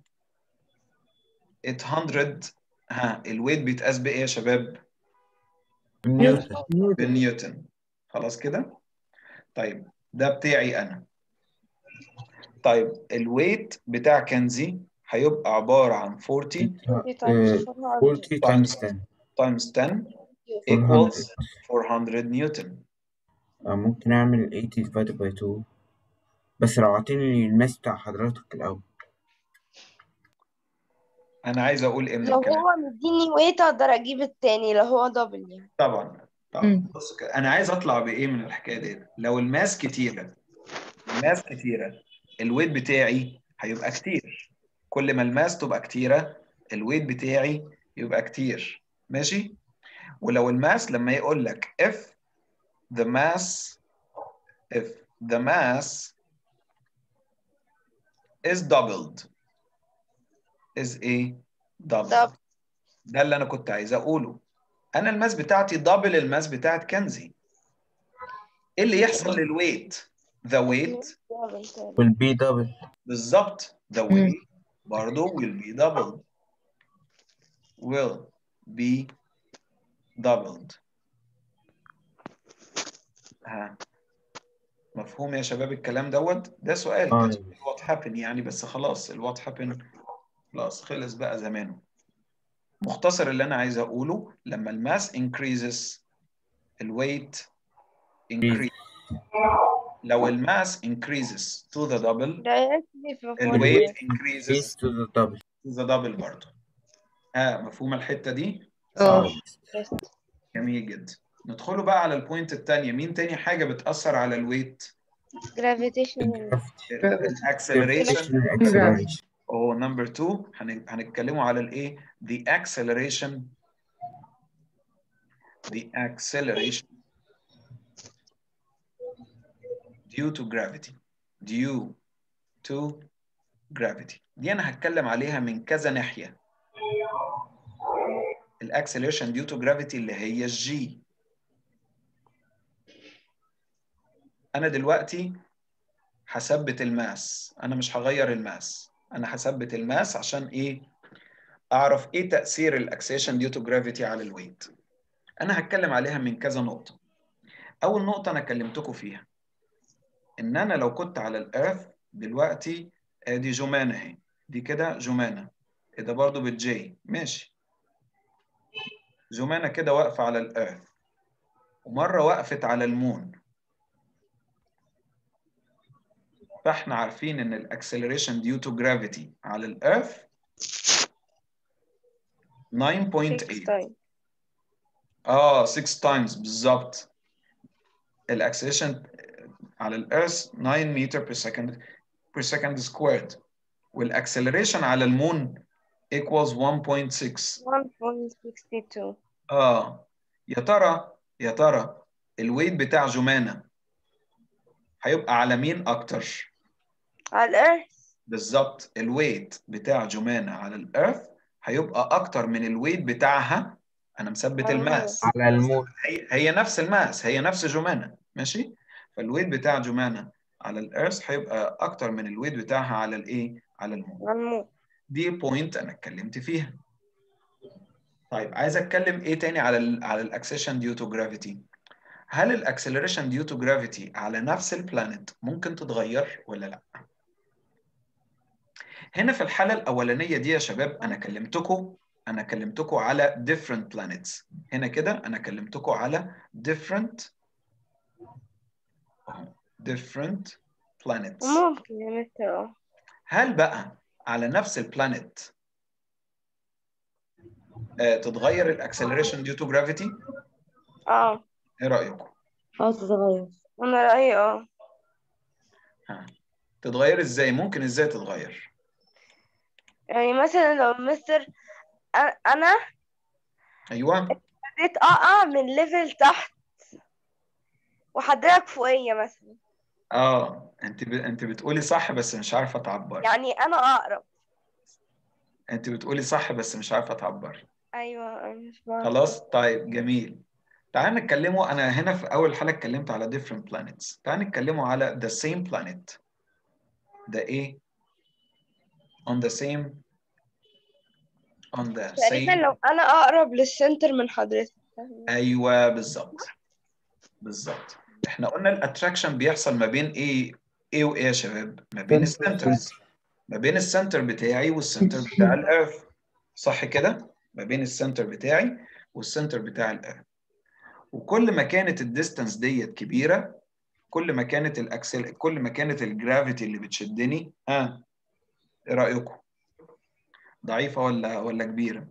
تمنمية. ها الويت بيتقاس بايه يا شباب؟
نيوتن.
بالنيوتن. خلاص كده. طيب ده بتاعي انا. طيب الويت بتاع كنزي هيبقى عبارة عن أربعين
أربعين تايمز
times
عشرة
times عشرة
أربعمية.
equals أربعمية نيوتن.
أو ممكن أعمل تمانين divided by اتنين، بس لو عطيني الماس بتاع حضرتك الأول.
انا عايز اقول ايه من
لو
الكلام؟
هو مديني ويت اقدر اجيب التاني لو هو دبل يعني.
طبعا طبعا. بص كده انا عايز اطلع بايه من الحكايه دي. لو الماس كتيره الماس كتيره الويت بتاعي هيبقى كتير. كل ما الماس تبقى كتيره الويت بتاعي يبقى كتير ماشي. ولو الماس لما يقول لك if the mass if the mass is doubled is ايه؟ doubled.
دبل.
ده اللي انا كنت عايز اقوله. انا الماس بتاعتي دبل الماس بتاعت كنزي. ايه اللي يحصل للويت؟ the weight
will be double.
بالظبط the weight برضه will be doubled will be doubled. ها مفهوم يا شباب الكلام دوت؟ ده سؤال
اه
كان what happen يعني، بس خلاص ال what happen خلاص خلص بقى زمانه. مختصر اللي انا عايز اقوله، لما الماس increases الويت increase. لو الماس increases to the double
directly في
الويت
فورير.
increases
to the double.
to the double برضه. ها مفهوم الحتة دي؟
اه.
بس
جميل جدا. ندخلوا بقى على البوينت الثانية. مين تاني حاجة بتأثر على الويت؟
gravitational.
الاكسلريشن.
acceleration.
او نمبر اتنين هنتكلموا على الايه؟ the acceleration the acceleration due to gravity due to gravity. دي أنا هتكلم عليها من كذا ناحية. الأكسلريشن due to gravity اللي هي الجي. أنا دلوقتي هثبت الماس، أنا مش هغير الماس، أنا هثبت الماس عشان إيه؟ أعرف إيه تأثير الأكسلريشن due to gravity على الويت. أنا هتكلم عليها من كذا نقطة. أول نقطة أنا كلمتكم فيها إن أنا لو كنت على الأرث دلوقتي، دي جمانة أهي، دي كده جمانة، ده برضو بالجي، ماشي. جمانة كده واقفة على الأرث، ومرة وقفت على المون. فإحنا عارفين إن الأكسلريشن due to gravity على الأرث تسعة فاصلة
six
ثمانية.
times.
آه ستة تايمز بالظبط. الأكسلريشن على الأرث تسعة متر per second per second squared، والأكسلريشن على المون equals one point six.
one point six two.
آه يا ترى يا ترى الويت بتاع جمانة هيبقى على مين أكتر؟
على الأرث.
بالظبط، الويت بتاع جمانة على الأرث هيبقى أكتر من الويت بتاعها. أنا مثبت
على المون.
الماس،
على المون.
هي, هي نفس الماس، هي نفس جمانة، ماشي؟ فالويت بتاع جمانة على الأرث هيبقى أكتر من الويت بتاعها على الإيه؟ على المون.
على المون.
دي بوينت أنا اتكلمت فيها. طيب عايز أتكلم إيه تاني على ال على الأكسلريشن due to gravity؟ هل الأكسلريشن due to gravity على نفس البلانيت ممكن تتغير ولا لأ؟ هنا في الحالة الأولانية دي يا شباب أنا كلمتكم أنا كلمتكم على different planets. هنا كده أنا كلمتكم على different different planets.
ممكن يا مستر. اه
هل بقى على نفس البلانيت آه تتغير الأكسلريشن due to gravity؟
اه
إيه رأيكم؟
اه تتغير.
أنا رأيي اه
ها. تتغير إزاي؟ ممكن إزاي تتغير؟
يعني مثلا لو مستر أ- أنا
أيوه.
ابتديت أقع من ليفل تحت وحضرتك فوقية مثلا،
آه أنت ب... أنت بتقولي صح بس مش عارفة تعبر.
يعني أنا أقرب.
أنت بتقولي صح بس مش عارفة تعبر.
أيوه أنا مش بعرف.
خلاص طيب جميل. تعال نتكلموا، أنا هنا في أول حلقة اتكلمت على different planets. تعال نتكلموا على the same planet. ده إيه؟ on the same on the
تقريبا
same.
لو أنا أقرب للسنتر من حضرتك.
أيوه بالظبط بالظبط. إحنا قلنا الاتراكشن بيحصل ما بين إيه إيه وإيه يا شباب؟ ما بين السنترز، ما بين السنتر بتاعي والسنتر بتاع الأرث، صح كده؟ ما بين السنتر بتاعي والسنتر بتاع الأرث. وكل ما كانت الديستانس ديت كبيرة، كل ما كانت الاكسل كل ما كانت الجرافيتي اللي بتشدني ها ايه رايكم؟ ضعيفه ولا ولا كبيره؟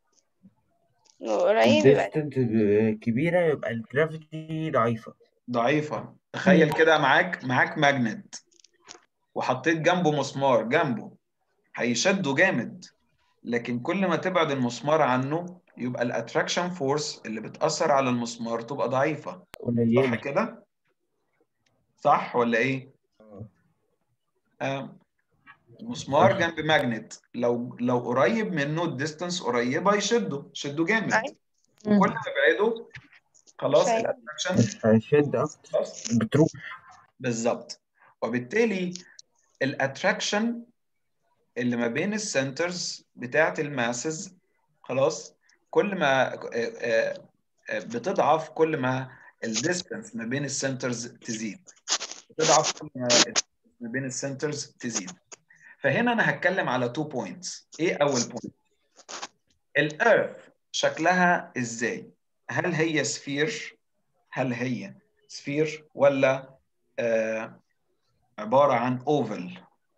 قريب يبقى
الديستنت كبيرة يبقى الجرافيتي ضعيفة.
ضعيفه. تخيل كده معاك معاك ماجنت وحطيت جنبه مسمار جنبه، هيشده جامد، لكن كل ما تبعد المسمار عنه يبقى الاتراكشن فورس اللي بتاثر على المسمار تبقى ضعيفه، صح
قليلة.
كده؟ صح ولا ايه؟ آه. مسمار
صح.
جنب ماجنت، لو لو قريب منه الديستانس قريبه يشده شده جامد،
أيوة.
وكل ما ابعده خلاص
شايف.
الاتراكشن
مش هيشد أكتر،
خلاص
بتروح.
بالظبط. وبالتالي الاتراكشن اللي ما بين السنترز بتاعه الماسز خلاص كل ما بتضعف كل ما الديستانس ما بين السنترز تزيد، بتضعف كل ما الديستانس ما بين السنترز تزيد. فهنا انا هتكلم على تو بوينتس. ايه اول بوينت؟ الارث شكلها ازاي؟ هل هي سفير؟ هل هي سفير ولا آه عباره عن اوفل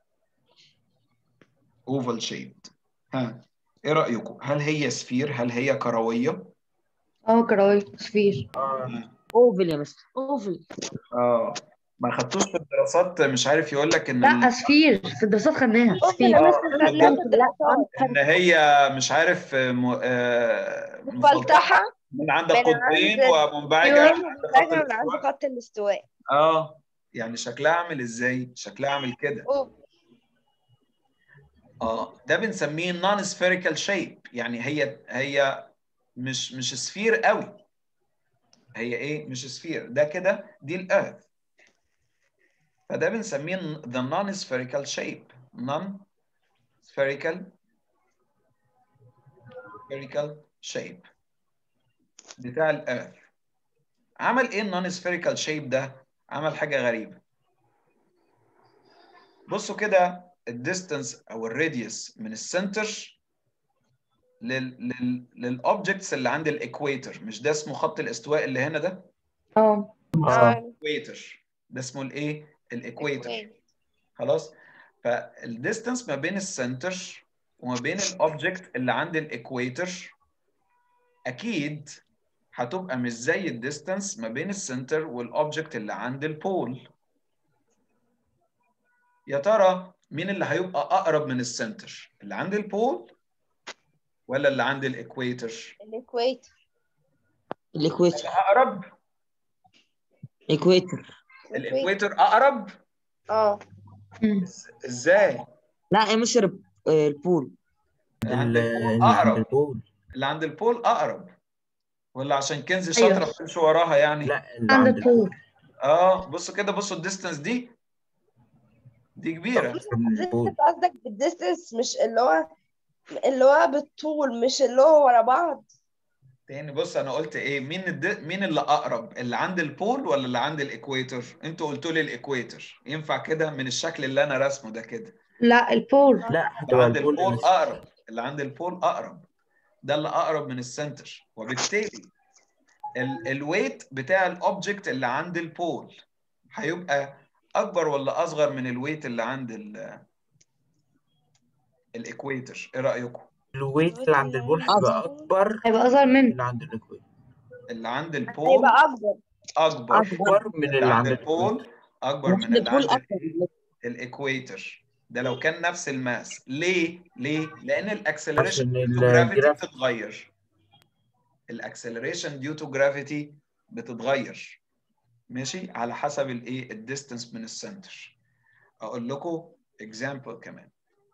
اوفل شيبد؟ ها ايه رايكم؟ هل هي سفير؟ هل هي كرويه؟
اه كروي سفير.
اوفل يا مستر اوفل.
اه ما خدتوش في الدراسات، مش عارف يقول لك ان
لا
ال...
سفير في الدراسات خدناها
أوفل
سفير.
يا
آه،
مستر
انا
خدناها في
فهمت. لا انا
الدراسات.
ان هي مش عارف م... آه مفلطحه
مفلطحة
من عند
من عند
قطبين ومنبعجه
أيوة
عند خط
منبعجة من عند
الاستواء.
خط الاستواء.
اه يعني شكلها عامل ازاي؟ شكلها عامل كده.
أوفل.
اه ده بنسميه نون سفيريكال شيب، يعني هي هي مش مش سفير قوي. هي ايه؟ مش سفير. ده كده دي الارث، فده بنسميه the non spherical shape. non spherical spherical shape بتاع الارث. عمل ايه النون سفيريكال شيب ده؟ عمل حاجه غريبه. بصوا كده، الديستانس او الراديوس من السنتر لل لل للاوبجكتس اللي عند الايكويتر، مش ده اسمه خط الاستواء اللي هنا ده؟
اه
اه
الايكويتر ده اسمه الايه؟ الايكويتر.
equate.
خلاص. فالديستانس ما بين السنتر وما بين الاوبجكت اللي عند الايكويتر اكيد هتبقى مش زي الديستانس ما بين السنتر والاوبجكت اللي عند البول. يا ترى مين اللي هيبقى اقرب من السنتر؟ اللي عند البول ولا اللي عند الايكويتر؟
الايكويتر.
الاكويتر.
اقرب.
اكويتر.
الايكويتر اقرب.
اه
أمم.
إز- ازاي؟
لا يا مستر، آه، البول.
اللي عند
ال-
البول
اللي عند
اقرب.
البول.
اللي عند البول اقرب، ولا عشان كنزي
أيوه.
شاطره بتمشي وراها يعني؟
لا اللي
عند
عند
البول.
اه بصوا كده، بصوا الديستانس دي دي كبيره.
أكتر من البول.
انت قصدك بالديستنس، مش اللي هو اللي هو بالطول، مش اللي هو ورا بعض.
تاني بص، انا قلت ايه؟ مين الد... مين اللي اقرب؟ اللي عند البول ولا اللي عند الايكويتر؟ انتوا قلتوا لي الايكويتر. ينفع كده من الشكل اللي انا راسمه ده كده؟
لا البول.
لا
اللي
هتبقى
عند
البول
البول
بس.
اقرب. اللي عند البول اقرب، ده اللي اقرب من السنتر، وبالتالي ال... الويت بتاع الاوبجكت اللي عند البول هيبقى اكبر ولا اصغر من الويت اللي عند ال... الايكويتر؟ ايه رايكم؟
الويت اللي عند البول هيبقى أكبر
هيبقى أصغر
من
منه.
اللي عند الإكويتر.
اللي عند البول
هيبقى اكبر.
اكبر.
اكبر.
أكبر من
اللي
اللي
عند
عند الإكويتر.
البول اكبر
اللي
من
عند
اللي
البول
عند
اكبر.
الايكويتر. ده لو كان نفس الماس. ليه؟ ليه؟ لان الاكسلريشن
عشان
ديو تو جرافيتي
الجرافيتي.
بتتغير. الاكسلريشن ديو تو جرافيتي بتتغير، ماشي، على حسب الايه؟ الديستانس من السنتر. اقول لكم اكزامبل كمان.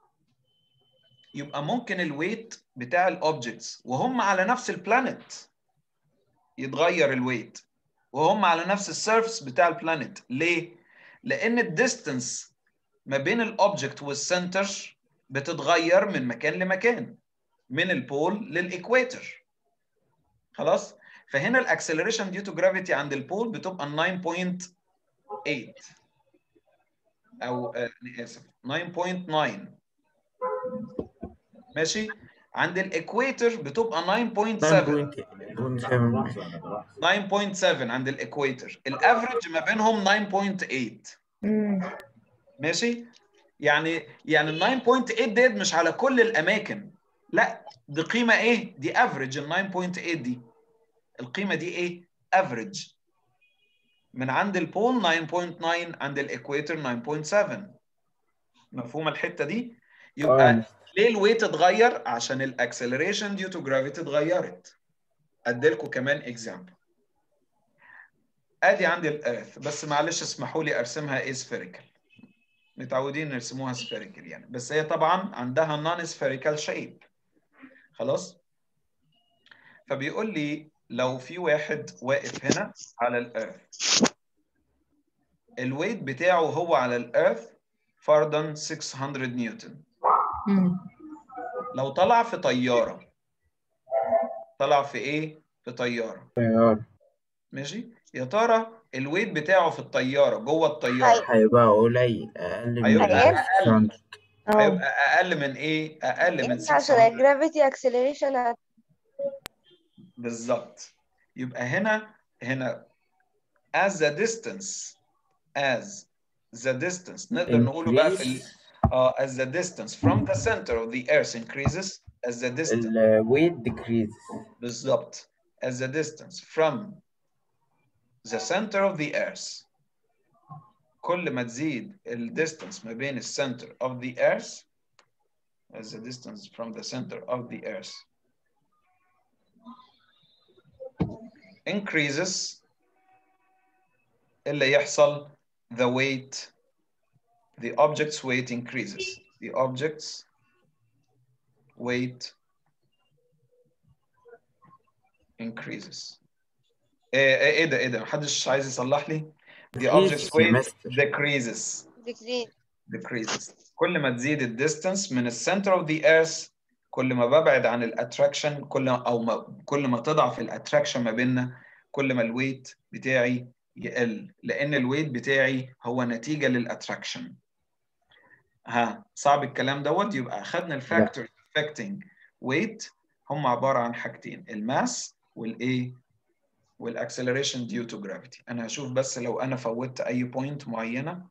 يبقى ممكن الويت بتاع الاوبجكتس وهم على نفس البلانيت يتغير الويت، وهم على نفس السيرفس بتاع البلانيت. ليه؟ لان الديستانس ما بين الاوبجكت والسنتر بتتغير من مكان لمكان، من البول للايكويتر. خلاص. فهنا الاكسلريشن ديو تو جرافيتي عند البول بتبقى تسعة فاصلة ثمانية او آه، اسف تسعة فاصلة تسعة. ماشي. عند الايكويتر بتبقى تسعة فاصلة سبعة. تسعة فاصلة سبعة عند الايكويتر. الافريج ما بينهم تسعة فاصلة ثمانية.
أمم.
ماشي. يعني يعني ال تسعة فاصلة ثمانية ديت مش على كل الاماكن، لا دي قيمه ايه؟ دي افريج. ال تسعة فاصلة ثمانية دي القيمه دي ايه؟ افريج. من عند البول تسعة فاصلة تسعة، عند الايكويتر تسعة فاصلة سبعة. مفهومه الحته دي؟ يبقى ليه الويت اتغير؟ عشان الاكسلريشن ديو تو جرافيتي اتغيرت. ادي لكم كمان اكزامبل. ادي عندي الارث، بس معلش اسمحوا لي ارسمها ايه؟ سفيريكال. متعودين نرسموها سفيريكال يعني، بس هي طبعا عندها نون سفيريكال شيب. خلاص. فبيقول لي لو في واحد واقف هنا على الارث، الويت بتاعه هو على الارث فرضا ستمية نيوتن.
أمم.
لو طلع في طياره، طلع في ايه؟ في طياره.
طيار.
ماشي. يا ترى الويت بتاعه في الطياره، جوه الطياره،
هيبقى قليل، أقل من
هيبقى
هيقل.
اقل.
اه
هيبقى اقل من ايه؟ اقل من
عشان
ستمية.
الجرافيتي اكسلريشن.
بالظبط. يبقى هنا هنا as the distance as the distance نقدر نقوله بقى في ال... uh, as the distance from the center of the earth increases, as the distance
ال weight decreases.
بالظبط as the distance from the center of the earth. كل ما تزيد ال distance ما بين ال center of the earth, as the distance from the center of the earth increases, اللي يحصل the weight, the object's weight increases. The object's weight increases. ايه ايه إيه ده ايه ده محدش عايز يصلح لي؟ the object's
decreases يا
weight
مستر.
decreases
decrease.
decreases. كل ما تزيد الديستانس من السنتر اوف ذا ايرث كل ما ببعد عن الاتراكشن، كل ما او ما كل ما تضعف الاتراكشن ما بيننا، كل ما الويت بتاعي يقل، لان الويت بتاعي هو نتيجه للاتراكشن. ها صعب الكلام دوت؟ يبقى اخذنا الفاكتور affecting weight هم عباره عن حاجتين، الماس والايه والاكسلريشن due to gravity. انا هشوف بس لو انا فوتت اي بوينت معينه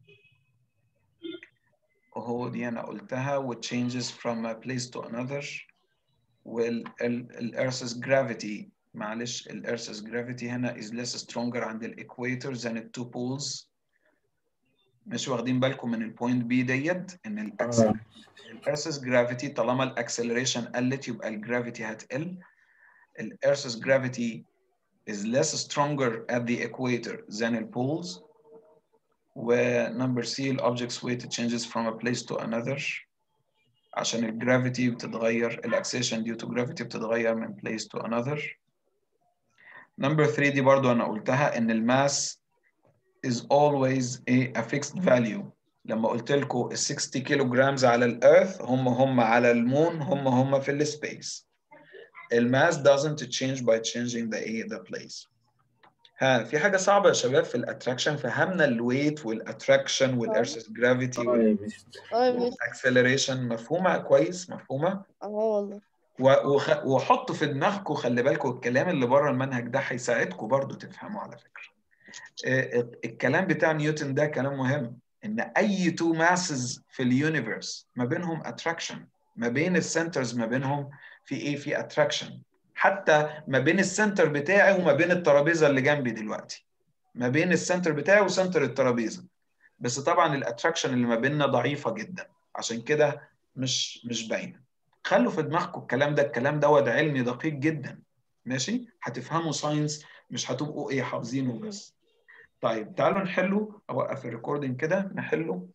وهو دي انا قلتها و changes from a place to another وال ال Earth's gravity معلش ال Earth's gravity هنا is less stronger عند ال equator than ال two poles. مش واخدين بالكم من البوينت بي ديت ان ال
اه
Earth's gravity طالما الاكسلريشن قلت يبقى الجرافيتي هتقل. ال Earth's gravity is less stronger at the equator than the poles. و number C ال object's weight changes from a place to another عشان الجرافيتي بتتغير، الاكسلريشن due to gravity بتتغير من place to another. number three دي برضو انا قلتها ان الماس is always a, a fixed value. لما قلت لكم ال sixty kilograms على الارث هم هم على المون هم هم في السبيس. الماس doesn't change by changing the a the place. ها في حاجة صعبة يا شباب في الاتراكشن؟ فهمنا الويت والاتراكشن والارث جرافيتي
اه يا مستر.
اه يا مستر.
والاكسلريشن مفهومة كويس؟ مفهومة؟
اه والله.
وخ... وحطوا في دماغكم، خلي بالكم الكلام اللي بره المنهج ده هيساعدكم برضو تفهموا على فكرة. الكلام بتاع نيوتن ده كلام مهم، ان اي تو ماسز في اليونيفرس ما بينهم اتراكشن، ما بين السنترز ما بينهم في ايه؟ في اتراكشن. حتى ما بين السنتر بتاعي وما بين الترابيزه اللي جنبي دلوقتي، ما بين السنتر بتاعي وسنتر الترابيزه، بس طبعا الاتراكشن اللي ما بيننا ضعيفه جدا عشان كده مش مش باينه. خلوا في دماغكم الكلام ده، الكلام دوت علمي دقيق جدا، ماشي؟ هتفهموا ساينس، مش هتبقوا ايه حافظينه بس. طيب تعالوا نحله، اوقف الريكوردنج كده نحله.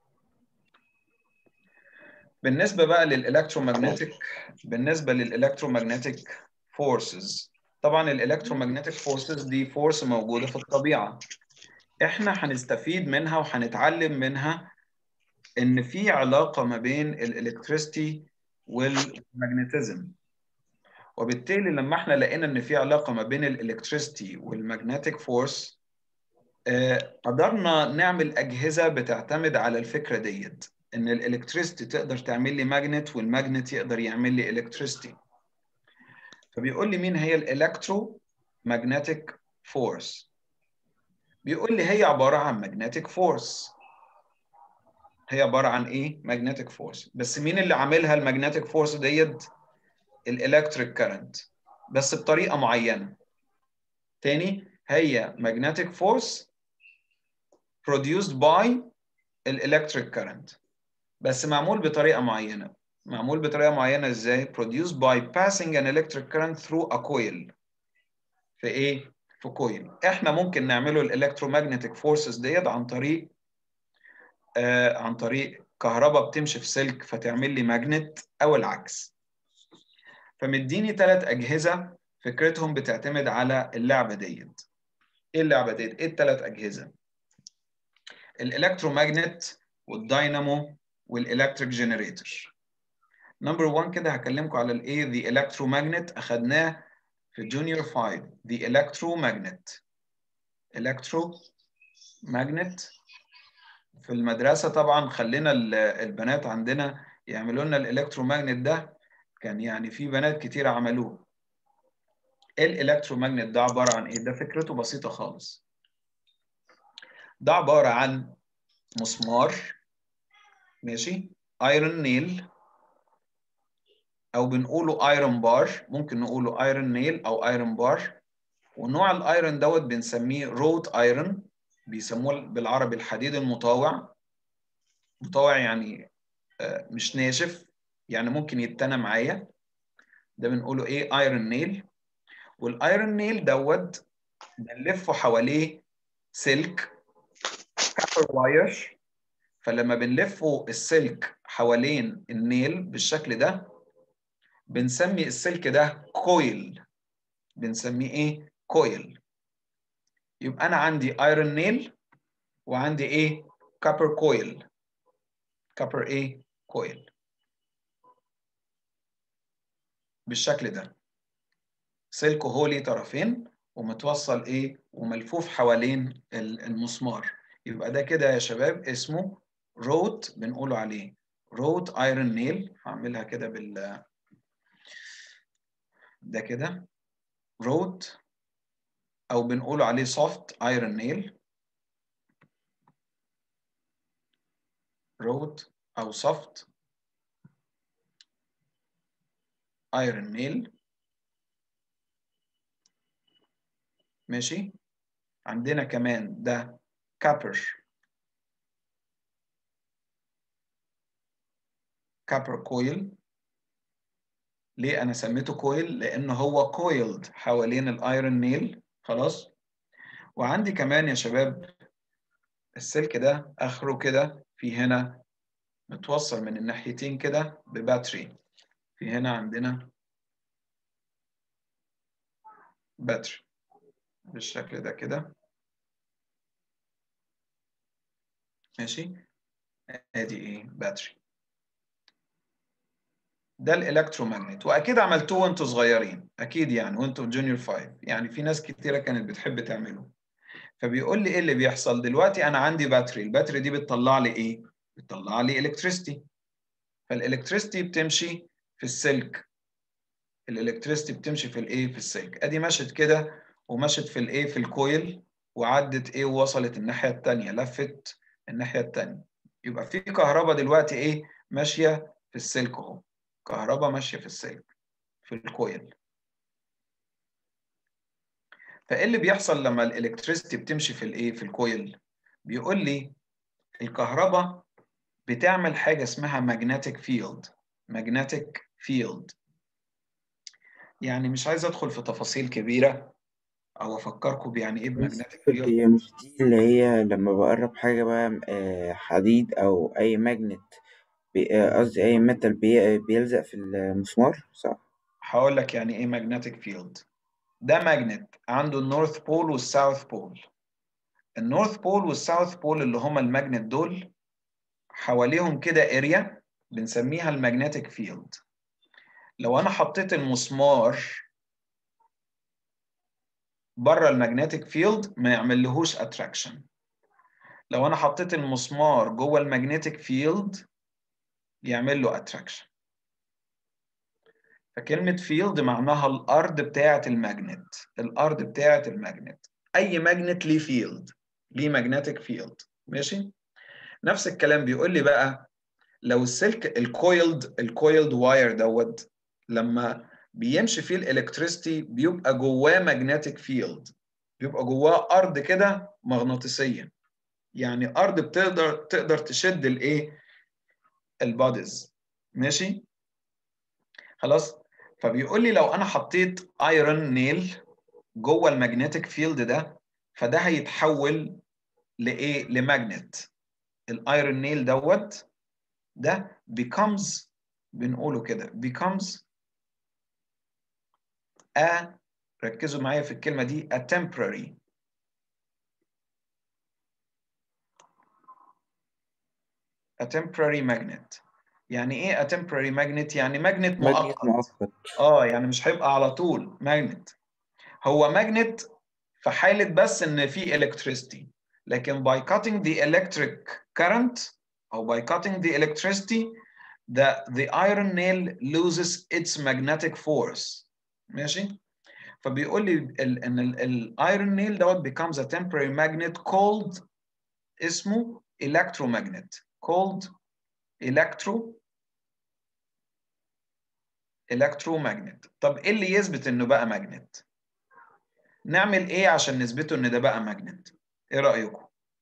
بالنسبه بقى للالكترومagnetic، بالنسبه للالكترومagnetic فورسز، طبعا الالكترومagnetic فورسز دي فورس موجوده في الطبيعه، احنا هنستفيد منها وهنتعلم منها ان في علاقه ما بين الالكتريستي والمagnetism. وبالتالي لما احنا لقينا ان في علاقه ما بين الالكتريستي والمagnetic فورس، قدرنا نعمل أجهزة بتعتمد على الفكرة ديت، إن الإلكتريستي تقدر تعمل لي ماجنت والماجنت يقدر يعمل لي إلكتريستي. فبيقول لي مين هي الإلكترو ماجنتيك فورس؟ بيقول لي هي عبارة عن ماجنتيك فورس. هي عبارة عن إيه؟ ماجنتيك فورس. بس مين اللي عاملها الماجنتيك فورس ديت؟ الإلكتريك كارنت، بس بطريقة معينة. تاني، هي ماجنتيك فورس produced by الالكتريك كارنت، بس معمول بطريقه معينه. معمول بطريقه معينه ازاي؟ produced by passing an electric current through a coil. في ايه؟ في كويل. احنا ممكن نعمله الالكترومagnetic فورسز ديت عن طريق آه عن طريق كهرباء بتمشي في سلك فتعمل لي ماجنت، او العكس. فمديني ثلاث اجهزه فكرتهم بتعتمد على اللعبه ديت. ايه اللعبه ديت؟ ايه الثلاث اجهزه؟ الالكترومagnet والداينامو والالكتريك جنريتور. نمبر واحد كده هكلمكم على الايه؟ the electromagnet، اخدناه في جونيور خمسة. the electromagnet electromagnet في المدرسه طبعا خلينا البنات عندنا يعملوا لنا الالكترومagnet ده، كان يعني في بنات كتير عملوه. الالكترومagnet ده عباره عن ايه؟ ده فكرته بسيطه خالص. ده عباره عن مسمار، ماشي، ايرون نيل، او بنقوله ايرون بار، ممكن نقوله ايرون نيل او ايرون بار. ونوع الايرون دوت بنسميه روت ايرون، بيسموه بالعربي الحديد المطاوع. مطاوع يعني مش ناشف، يعني ممكن يتنى معايا. ده بنقوله ايه؟ ايرون نيل. والايرون نيل دوت بنلفه حواليه سلك كابر واير. فلما بنلفه السلك حوالين النيل بالشكل ده بنسمي السلك ده كويل، بنسميه ايه؟ كويل. يبقى انا عندي ايرون نيل وعندي ايه؟ كابر كويل. كابر ايه؟ كويل بالشكل ده. سلكه هو ليه طرفين ومتوصل ايه؟ وملفوف حوالين المسمار. يبقى ده كده يا شباب اسمه روت، بنقوله عليه روت ايرون نيل. هعملها كده بال ده كده روت، او بنقوله عليه سوفت ايرون نيل. روت او سوفت ايرون نيل. ماشي. عندنا كمان ده كابر كابر كويل. ليه انا سميته كويل؟ لان هو كويلد حوالين الايرون نيل. خلاص. وعندي كمان يا شباب السلك ده اخره كده في هنا متوصل من الناحيتين كده بباتري. في هنا عندنا باتري بالشكل ده كده. ماشي. ادي ايه؟ باتري. ده الالكترومagnet، واكيد عملتوه وانتوا صغيرين اكيد يعني، وانتوا في جونيور فايف يعني، في ناس كتيره كانت بتحب تعمله. فبيقول لي ايه اللي بيحصل دلوقتي؟ انا عندي باتري، الباتري دي بتطلع لي ايه؟ بتطلع لي الكتريستي. فالالكتريستي بتمشي في السلك. الالكتريستي بتمشي في الايه؟ في السلك. ادي مشت كده ومشت في الايه؟ في الكويل، وعدت ايه؟ ووصلت الناحيه الثانيه، لفت الناحيه الثانيه. يبقى في كهرباء دلوقتي ايه؟ ماشيه في السلك اهو. كهرباء ماشيه في السلك في الكويل. فايه اللي بيحصل لما الالكتريستي بتمشي في الايه؟ في الكويل؟ بيقول لي الكهرباء بتعمل حاجه اسمها magnetic field. magnetic field يعني مش عايز ادخل في تفاصيل كبيره او افكركم بيعني ايه
بس
بمagnetic field.
هي مش دي اللي هي لما بقرب حاجة بقى آه، حديد أو أي ماجنت بي- آه، قصدي أي ميتال بي- بيلزق في المسمار، صح؟
هقول لك يعني ايه magnetic field. ده ماجنت عنده النورث بول والساوث بول. النورث بول والساوث بول اللي هما الماجنت دول حواليهم كده اريا بنسميها المagnetic فيلد. لو انا حطيت المسمار بره المagnetic فيلد ما يعملهوش اتراكشن. لو انا حطيت المسمار جوه المagnetic فيلد يعمل له اتراكشن. فكلمة فيلد معناها الارض بتاعة الماجنت. الارض بتاعة الماجنت. اي ماجنت ليه فيلد، ليه magnetic فيلد. ماشي. نفس الكلام بيقول لي بقى لو السلك الكويلد الكويلد واير دوت لما بيمشي فيه الالكتريستي بيبقى جواه ماجنتيك فيلد، بيبقى جواه ارض كده مغناطيسيه. يعني ارض بتقدر تقدر تشد الايه؟ الباديز. ماشي. خلاص. فبيقول لي لو انا حطيت ايرون نيل جوه الماجنتيك فيلد ده فده هيتحول لايه؟ لماجنت. الايرون نيل دوت ده becomes، بنقوله كده becomes a، ركزوا معايا في الكلمة دي، a temporary a temporary magnet. يعني ايه a temporary magnet؟ يعني ماجنت
ماجنت
مؤقت.
مؤقت.
اه يعني مش هيبقى على طول ماجنت. هو ماجنت في حالة بس ان في electricity، لكن by cutting the electric current او by cutting the electricity the the iron nail loses its magnetic force. ماشي. فبيقول لي ال ان الايرون نيل دوت becomes a temporary magnet called، اسمه electromagnet called electro electromagnet. طب ايه اللي يثبت انه بقى ماجنت؟ نعمل ايه عشان نثبته ان ده بقى ماجنت؟ ايه رأيكم؟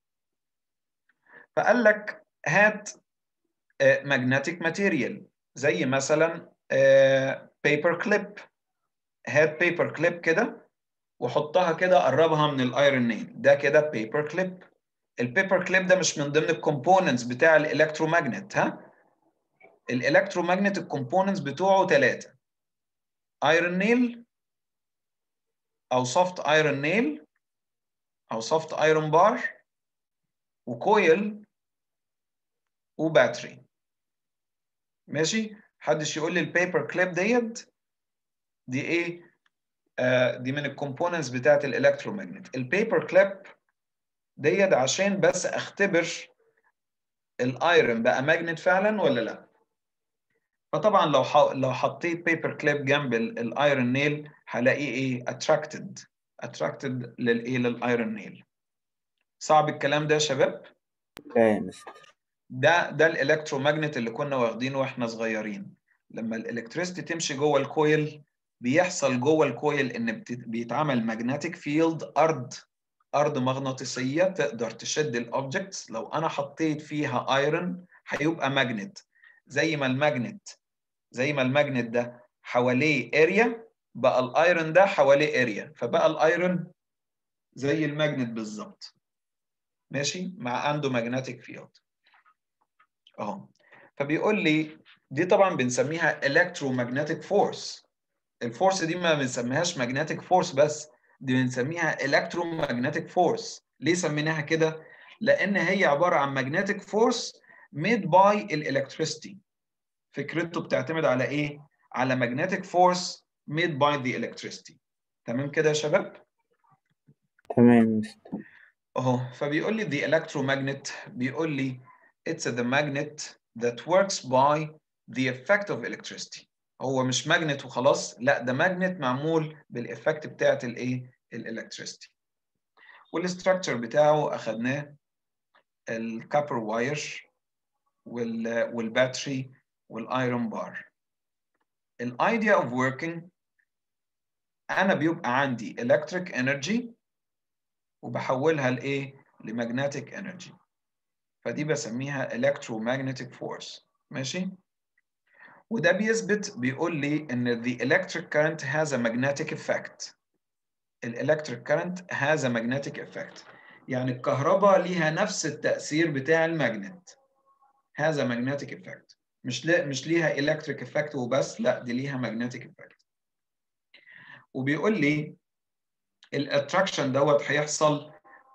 فقال لك هات magnetic material زي مثلا paper clip. هات paper clip كده وحطها كده، قربها من الايرون نيل ده كده paper clip. البيبر كليب ده مش من ضمن الكومبوننتس بتاع الالكترومagnet. ها؟ الالكترومagnet الكومبوننتس بتوعه ثلاثه. ايرون نيل او سوفت ايرون نيل او سوفت ايرون بار وكويل وباتري. ماشي؟ محدش يقول لي البيبر كليب ديت دي ايه؟ آه دي من الكومبوننتس بتاعت الالكترومagnet. البيبر كليب ديت عشان بس اختبر الايرون بقى ماجنت فعلا ولا لا. فطبعا لو ح... لو حطيت بيبر كليب جنب الايرون نيل هلاقيه ايه؟ اتراكتد اتراكتد للايه؟ للايرون نيل. صعب الكلام ده يا شباب؟
لا يا مستر.
ده ده الالكترومagnet اللي كنا واخدينه واحنا صغيرين. لما الالكتريستي تمشي جوه الكويل بيحصل جوه الكويل ان بت... بيتعمل ماجنتيك فيلد، ارض ارض مغناطيسيه تقدر تشد الاوبجكتس. لو انا حطيت فيها ايرون هيبقى ماجنت، زي ما الماجنت زي ما الماجنت ده حواليه اريا، بقى الايرون ده حواليه اريا، فبقى الايرون زي الماجنت بالظبط. ماشي؟ مع عنده ماجنتيك فيلد اهو. فبيقول لي دي طبعا بنسميها electromagnetic force. الفورس دي ما بنسميهاش magnetic force بس، دي بنسميها electromagnetic force. ليه سميناها كده؟ لأن هي عبارة عن magnetic force made by electricity. فكرته بتعتمد على إيه؟ على magnetic force made by the electricity. تمام كده يا شباب؟
تمام يا مستر.
اهو. فبيقول لي the electromagnet، بيقول لي it's the magnet that works by the effect of electricity. هو مش ماجنت وخلاص، لا ده ماجنت معمول بالإفكت بتاعت الايه؟ الالكتريستي. والاستراكشر بتاعه اخدناه، الكابر واير والباتري والايرون بار. الايديا اوف working، انا بيبقى عندي electric energy وبحولها لايه؟ لمagnetic energy، فدي بسميها electromagnetic force. ماشي؟ وده بيثبت، بيقول لي ان the electric current has a magnetic effect. electric current has a magnetic effect، يعني الكهرباء ليها نفس التأثير بتاع الماجنت. has a magnetic effect، مش لا مش ليها electric effect وبس، لا دي ليها magnetic effect. وبيقول لي الاتراكشن دوت هيحصل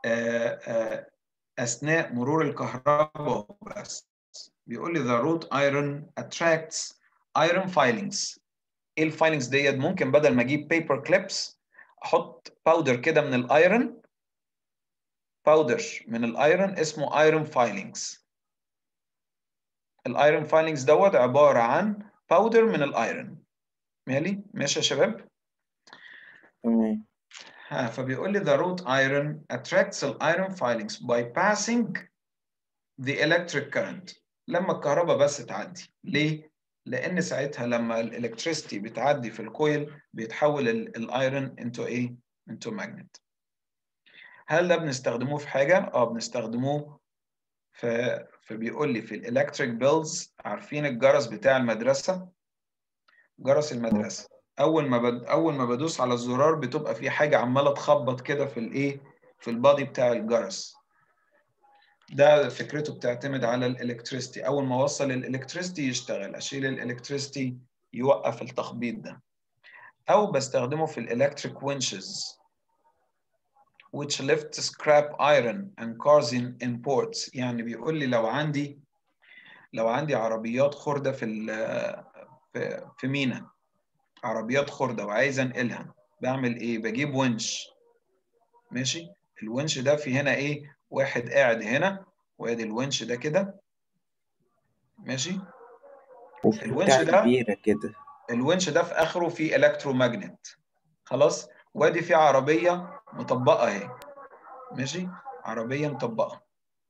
اثناء مرور الكهرباء بس. بيقول لي the wrought iron attracts iron filings. ايه الفايلنجز ديت؟ ممكن بدل ما اجيب بيبر كليبس احط باودر كده من الايرون، باودر من الايرون اسمه ايرون فايلنجز. الايرون فايلنجز دوت عباره عن باودر من الايرون. مالي؟ ماشي يا شباب؟
تمام.
ها. فبيقول لي the wrought iron attracts the iron filings by passing the electric current. لما الكهرباء بس تعدي. ليه؟ لأن ساعتها لما الإلكتريستي بتعدي في الكويل بيتحول الأيرون into إيه؟ into magnet. هل ده بنستخدموه في حاجة؟ آه بنستخدموه في فبيقول لي في الإلكتريك بيلز. عارفين الجرس بتاع المدرسة؟ جرس المدرسة أول ما بد... أول ما بدوس على الزرار بتبقى في حاجة عمالة تخبط كده في الإيه؟ في البادي بتاع الجرس. ده فكرته بتعتمد على الالكتريستي. اول ما اوصل الالكتريستي يشتغل، اشيل الالكتريستي يوقف التخبيط ده. او بستخدمه في الالكتريك winches which lift scrap iron and cars in imports. يعني بيقول لي لو عندي لو عندي عربيات خردة في في في مينا، عربيات خردة وعايز انقلها، بعمل ايه؟ بجيب ونش. ماشي؟ الونش ده في هنا ايه؟ واحد قاعد هنا، وادي الونش ده كده. ماشي؟
وفي
الونش
بتاع
ده
كبيرة كده.
الونش ده في اخره فيه الكترومagnet. خلاص؟ وادي في عربيه مطبقه اهي. ماشي؟ عربيه مطبقه.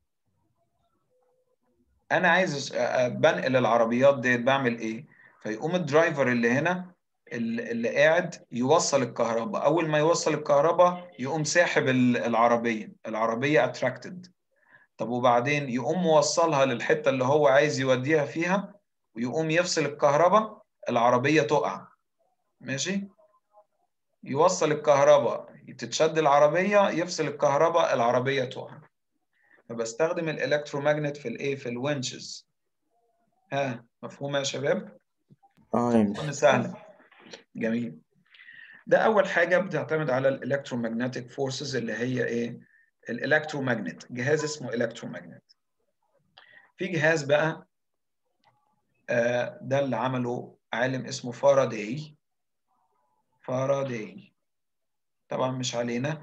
انا عايز بنقل العربيات ديت، بعمل ايه؟ فيقوم الدرايفر اللي هنا اللي قاعد يوصل الكهرباء. اول ما يوصل الكهرباء يقوم ساحب العربيه العربيه اتراكتد. طب وبعدين يقوم موصلها للحته اللي هو عايز يوديها فيها، ويقوم يفصل الكهرباء، العربيه تقع. ماشي؟ يوصل الكهرباء، تتشد العربية، يفصل الكهرباء، العربية تقع. فبستخدم الالكترومagnet في الايه؟ في الونشز. ها مفهومة يا شباب؟
اه يا
أظن
مستر.
سهلة. جميل. ده اول حاجه بتعتمد على الالكترومagnetic فورسز اللي هي ايه؟ الالكترومagnet. جهاز اسمه الكترومagnet. في جهاز بقى آه ده اللي عمله عالم اسمه فاراداي. فاراداي طبعا مش علينا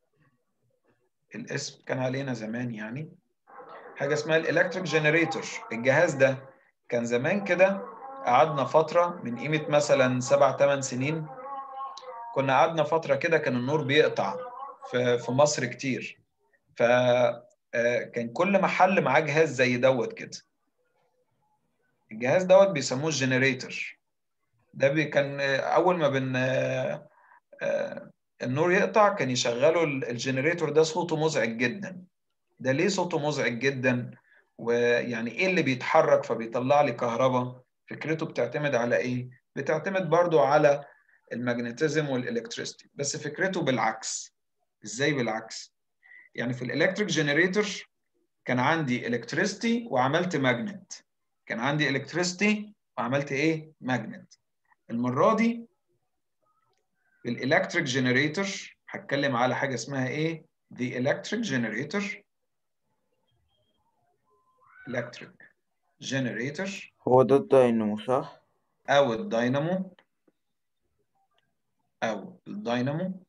الاسم، كان علينا زمان يعني. حاجه اسمها الالكتريك جنريتور. الجهاز ده كان زمان كده، قعدنا فتره من قيمه مثلا سبع ثمان سنين، كنا قعدنا فتره كده كان النور بيقطع في في مصر كتير. فكان كل محل معاه جهاز زي دوت كده. الجهاز دوت بيسموه الجنريتور. ده بي كان اول ما بن النور يقطع كان يشغلوا الجنريتور ده. صوته مزعج جدا. ده ليه صوته مزعج جدا؟ ويعني ايه اللي بيتحرك فبيطلع لي كهرباء؟ فكرته بتعتمد على ايه؟ بتعتمد برضو على المagnetism والالكتريستي، بس فكرته بالعكس. ازاي بالعكس؟ يعني في الالكتريك جنريتور كان عندي الكتريستي وعملت ماجنت. كان عندي الكتريستي وعملت ايه؟ ماجنت. المره دي في الالكتريك جنريتور هتكلم على حاجه اسمها ايه؟ the electric generator. electric generator
هو ده الداينامو صح؟
او الداينامو او الداينامو.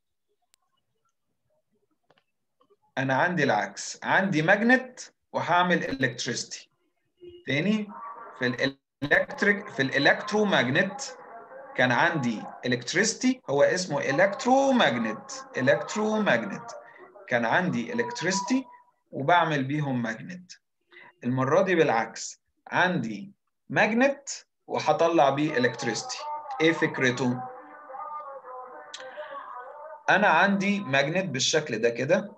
انا عندي العكس، عندي ماجنت وهعمل الكتريستي. تاني، في الالكتريك في الالكتروماجنت كان عندي الكتريستي، هو اسمه الكتروماجنت. الكتروماجنت كان عندي الكتريستي وبعمل بيهم ماجنت. المره دي بالعكس، عندي ماجنت وهطلع بيه الكتريستي. ايه فكرته؟ انا عندي ماجنت بالشكل ده كده،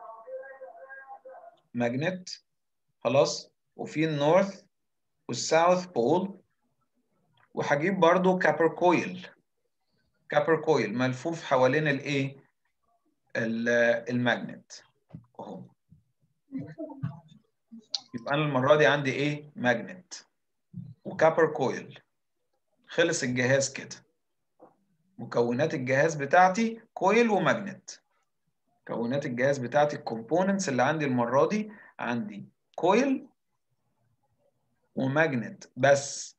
ماجنت خلاص، وفي النورث والساوث بول، وهجيب برضو كابر كويل. كابر كويل ملفوف حوالين الايه؟ الماجنت اهو. يبقى انا المره دي عندي ايه؟ ماجنت وكابر كويل. خلص الجهاز كده. مكونات الجهاز بتاعتي كويل وماجنت. مكونات الجهاز بتاعتي الكومبوننتس اللي عندي المره دي، عندي كويل وماجنت بس.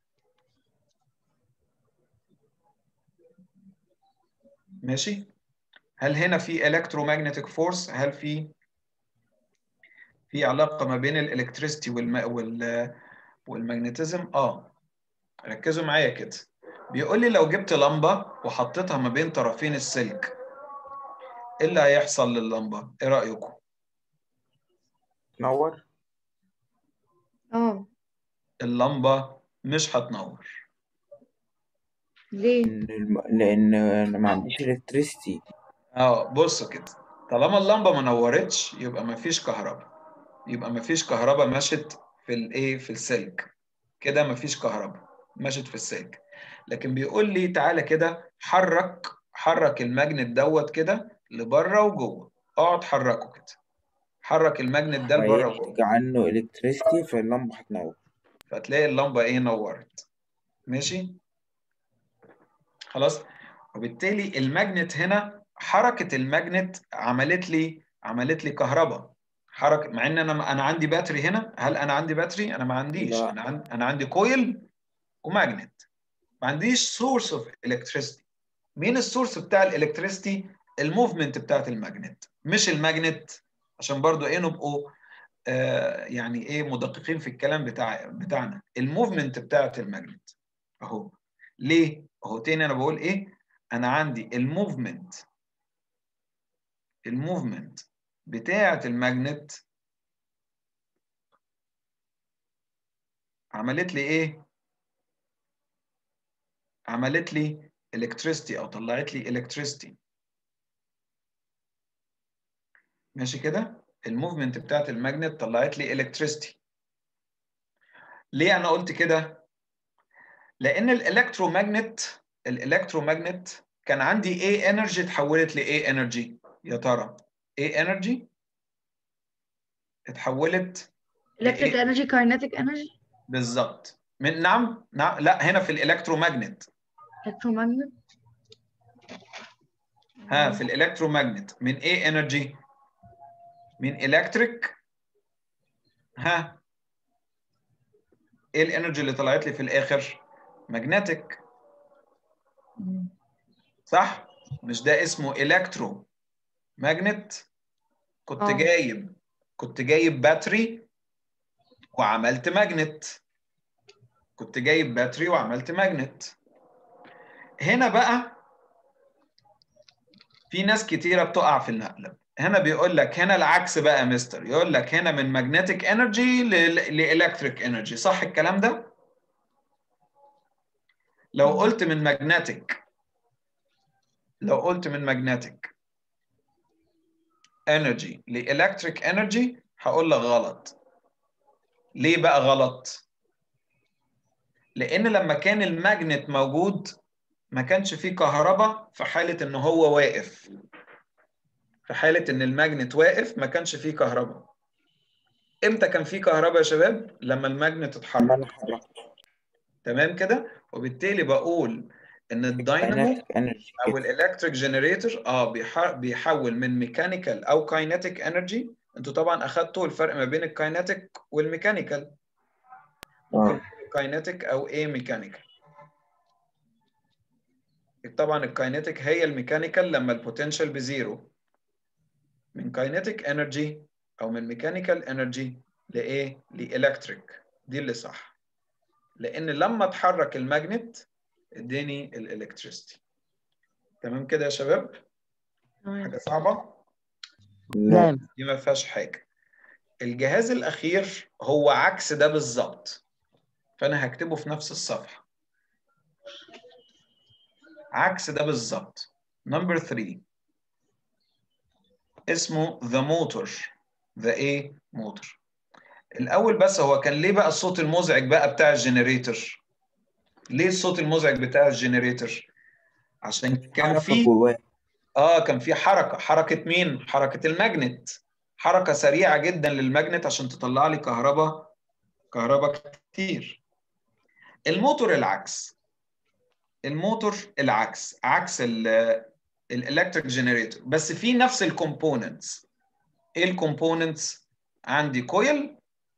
ماشي؟ هل هنا في electromagnetic force؟ هل في في علاقه ما بين الالكتريستي والما وال والمagnetism؟ اه، ركزوا معايا كده. بيقول لي لو جبت لمبه وحطيتها ما بين طرفين السلك، ايه اللي هيحصل لللمبه؟ ايه رايكم؟
تنور؟
اه.
اللمبه مش هتنور.
ليه؟
لأن الم... لأن أنا ما عنديش إلكتريستي.
اه بصوا كده، طالما اللمبه ما نورتش يبقى ما فيش كهرباء. يبقى ما فيش كهرباء مشت في الايه؟ في السلك كده. ما فيش كهرباء مشت في السلك. لكن بيقول لي تعالى كده، حرك حرك الماجنت دوت كده لبره وجوه. اقعد حركه كده. حرك الماجنت ده لبره
هينتج
وجوه،
عنه إلكتريستي فاللمبة هتنور.
فتلاقي اللمبه ايه؟ نورت. ماشي؟ خلاص. وبالتالي الماجنت هنا، حركه الماجنت عملت لي عملت لي كهرباء. حركه، مع ان انا انا عندي باتري هنا. هل انا عندي باتري؟ انا ما عنديش.
لا.
انا عندي انا عندي كويل وماجنت. ما عنديش سورس اوف الكتريستي. مين السورس بتاع الالكتريستي؟ الموفمنت بتاعت الماجنت مش الماجنت. عشان برضو ايه نبقوا آه يعني ايه مدققين في الكلام بتاع بتاعنا. الموفمنت بتاعت الماجنت اهو. ليه؟ اهو تاني انا بقول ايه؟ انا عندي الموفمنت الموفمنت بتاعت الماجنت عملت لي ايه؟ عملت لي الكتريستي او طلعت لي الكتريستي. ماشي كده؟ الموفمنت بتاعت الماجنت طلعت لي الكتريستي. ليه انا قلت كده؟ لان الالكتروماجنت الالكتروماجنت كان عندي ايه انرجي اتحولت لايه انرجي؟ يا ترى ايه انرجي اتحولت
electric
لايه؟
energy kinetic energy.
بالظبط. من نعم نعم لا، هنا في الالكتروماجنت
الكترومagnet.
ها في الالكترومagnet من ايه انرجي؟ من الكتريك. ها ايه الانرجي اللي طلعت لي في الاخر؟ ماجنتيك. صح؟ مش ده اسمه الكترو ماجنت؟ كنت
اه
جايب كنت جايب باتري وعملت ماجنت. كنت جايب باتري وعملت ماجنت. هنا بقى في ناس كتيرة بتقع في المقلب. هنا بيقول لك هنا العكس بقى يا مستر، يقول لك هنا من ماجنتيك انرجي لالكتريك انرجي. صح الكلام ده؟ لو قلت من ماجنتيك لو قلت من ماجنتيك انرجي لالكتريك انرجي هقول لك غلط. ليه بقى غلط؟ لان لما كان الماجنت موجود ما كانش فيه كهرباء في حالة ان هو واقف. في حالة ان الماجنت واقف ما كانش فيه كهرباء. امتى كان فيه كهرباء يا شباب؟ لما الماجنت
لما انا
اتحرك.
حركت
تمام كده؟ وبالتالي بقول ان الداينامو
kinetic energy
او
كده.
الالكتريك جنريتور اه بيح- بيحول من ميكانيكال او كاينيتيك انرجي. انتوا طبعا اخدتوا الفرق ما بين الكاينيتيك والميكانيكال. ممكن
اه
كاينيتيك او ايه ميكانيكال. طبعا الكاينيتيك هي الميكانيكال لما البوتنشال بزيرو. من كاينيتيك انرجي او من ميكانيكال انرجي لايه؟ لالكتريك. دي اللي صح. لان لما اتحرك الماجنت اداني الالكتريستي. تمام كده يا شباب؟
تمام.
حاجه صعبه؟
لا
لا.
دي ما فيهاش حاجه. الجهاز الاخير هو عكس ده بالظبط، فانا هكتبه في نفس الصفحه. عكس ده بالظبط. نمبر ثلاثة اسمه ذا موتور. ذا ايه؟ موتور. الاول بس هو كان ليه بقى الصوت المزعج بقى بتاع الجنريتور؟ ليه الصوت المزعج بتاع الجنريتور؟ عشان كان
حركة
في
جواه.
اه كان في حركه. حركه مين؟ حركه الماجنت. حركه سريعه جدا للماجنت عشان تطلع لي كهرباء كهرباء كتير. الموتور العكس. الموتور العكس عكس الالكتريك جنريتور، بس في نفس الكومبوننتس. ايه الكومبوننتس؟ عندي كويل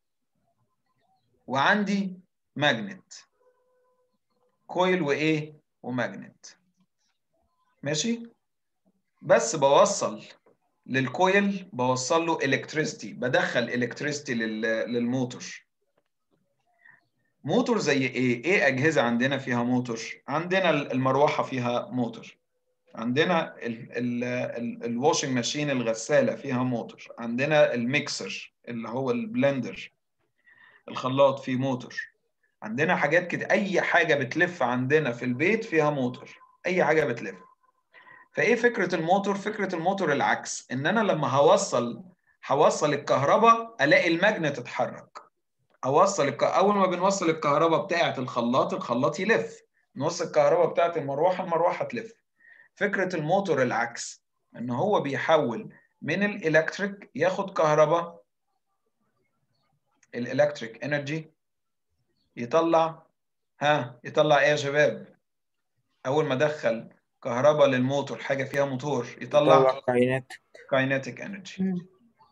وعندي ماجنت. كويل وايه؟ وماجنت. ماشي. بس بوصل للكويل بوصل له الكتريستي. بدخل الكتريستي للموتور. موتور زي ايه؟ ايه اجهزه عندنا فيها موتور؟ عندنا المروحه فيها موتور. عندنا الواشنج ماشين الغساله فيها موتور. عندنا الميكسر اللي هو البلندر الخلاط فيه موتور. عندنا حاجات كده. اي حاجه بتلف عندنا في البيت فيها موتور. اي حاجه بتلف. فايه فكره الموتور؟ فكره الموتور العكس، ان انا لما هوصل هوصل الكهرباء الاقي الماجنت اتحرك. اوصل الك... اول ما بنوصل الكهرباء بتاعه الخلاط الخلاط يلف. نوصل الكهرباء بتاعه المروحه المروحه تلف. فكره الموتور العكس، ان هو بيحول من الالكتريك ياخد كهرباء الالكتريك انرجي يطلع. ها يطلع ايه يا شباب؟ اول ما ادخل كهرباء للموتور حاجه فيها موتور يطلع
طلع كائنات.
كاينيتيك انرجي.
مم.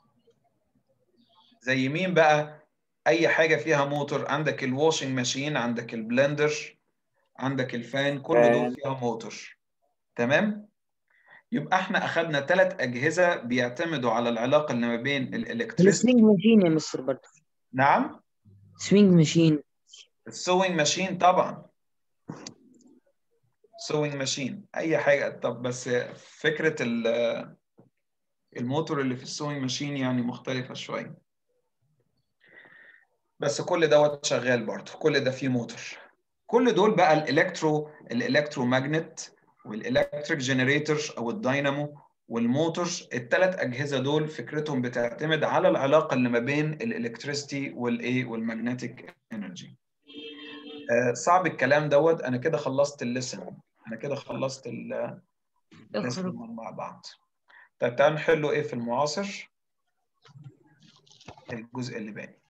زي مين بقى؟ اي حاجه فيها موتور. عندك الواشنج ماشين، عندك البلندر، عندك الفان، كل دول
فان.
فيها موتور. تمام. يبقى احنا اخذنا ثلاث اجهزه بيعتمدوا على العلاقه اللي ما بين الالكتريستي.
السوينج ماشين يا مستر برضه.
نعم.
سوينج ماشين.
السوينج ماشين طبعا. سوينج ماشين اي حاجه. طب بس فكره الموتور اللي في السوينج ماشين يعني مختلفه شويه. بس كل دوت شغال برضه. كل ده فيه موتور. كل دول بقى الالكترو الالكترو ماجنت والالكتريك جنريتور او الداينامو والموتورز. الثلاث اجهزه دول فكرتهم بتعتمد على العلاقه اللي ما بين الالكتريستي والايه والمagnetic انرجي. آه صعب الكلام دوت. انا كده خلصت الليسن. انا كده خلصت الليسن مع بعض. طيب تعالوا نحله ايه في المعاصر الجزء اللي باقي.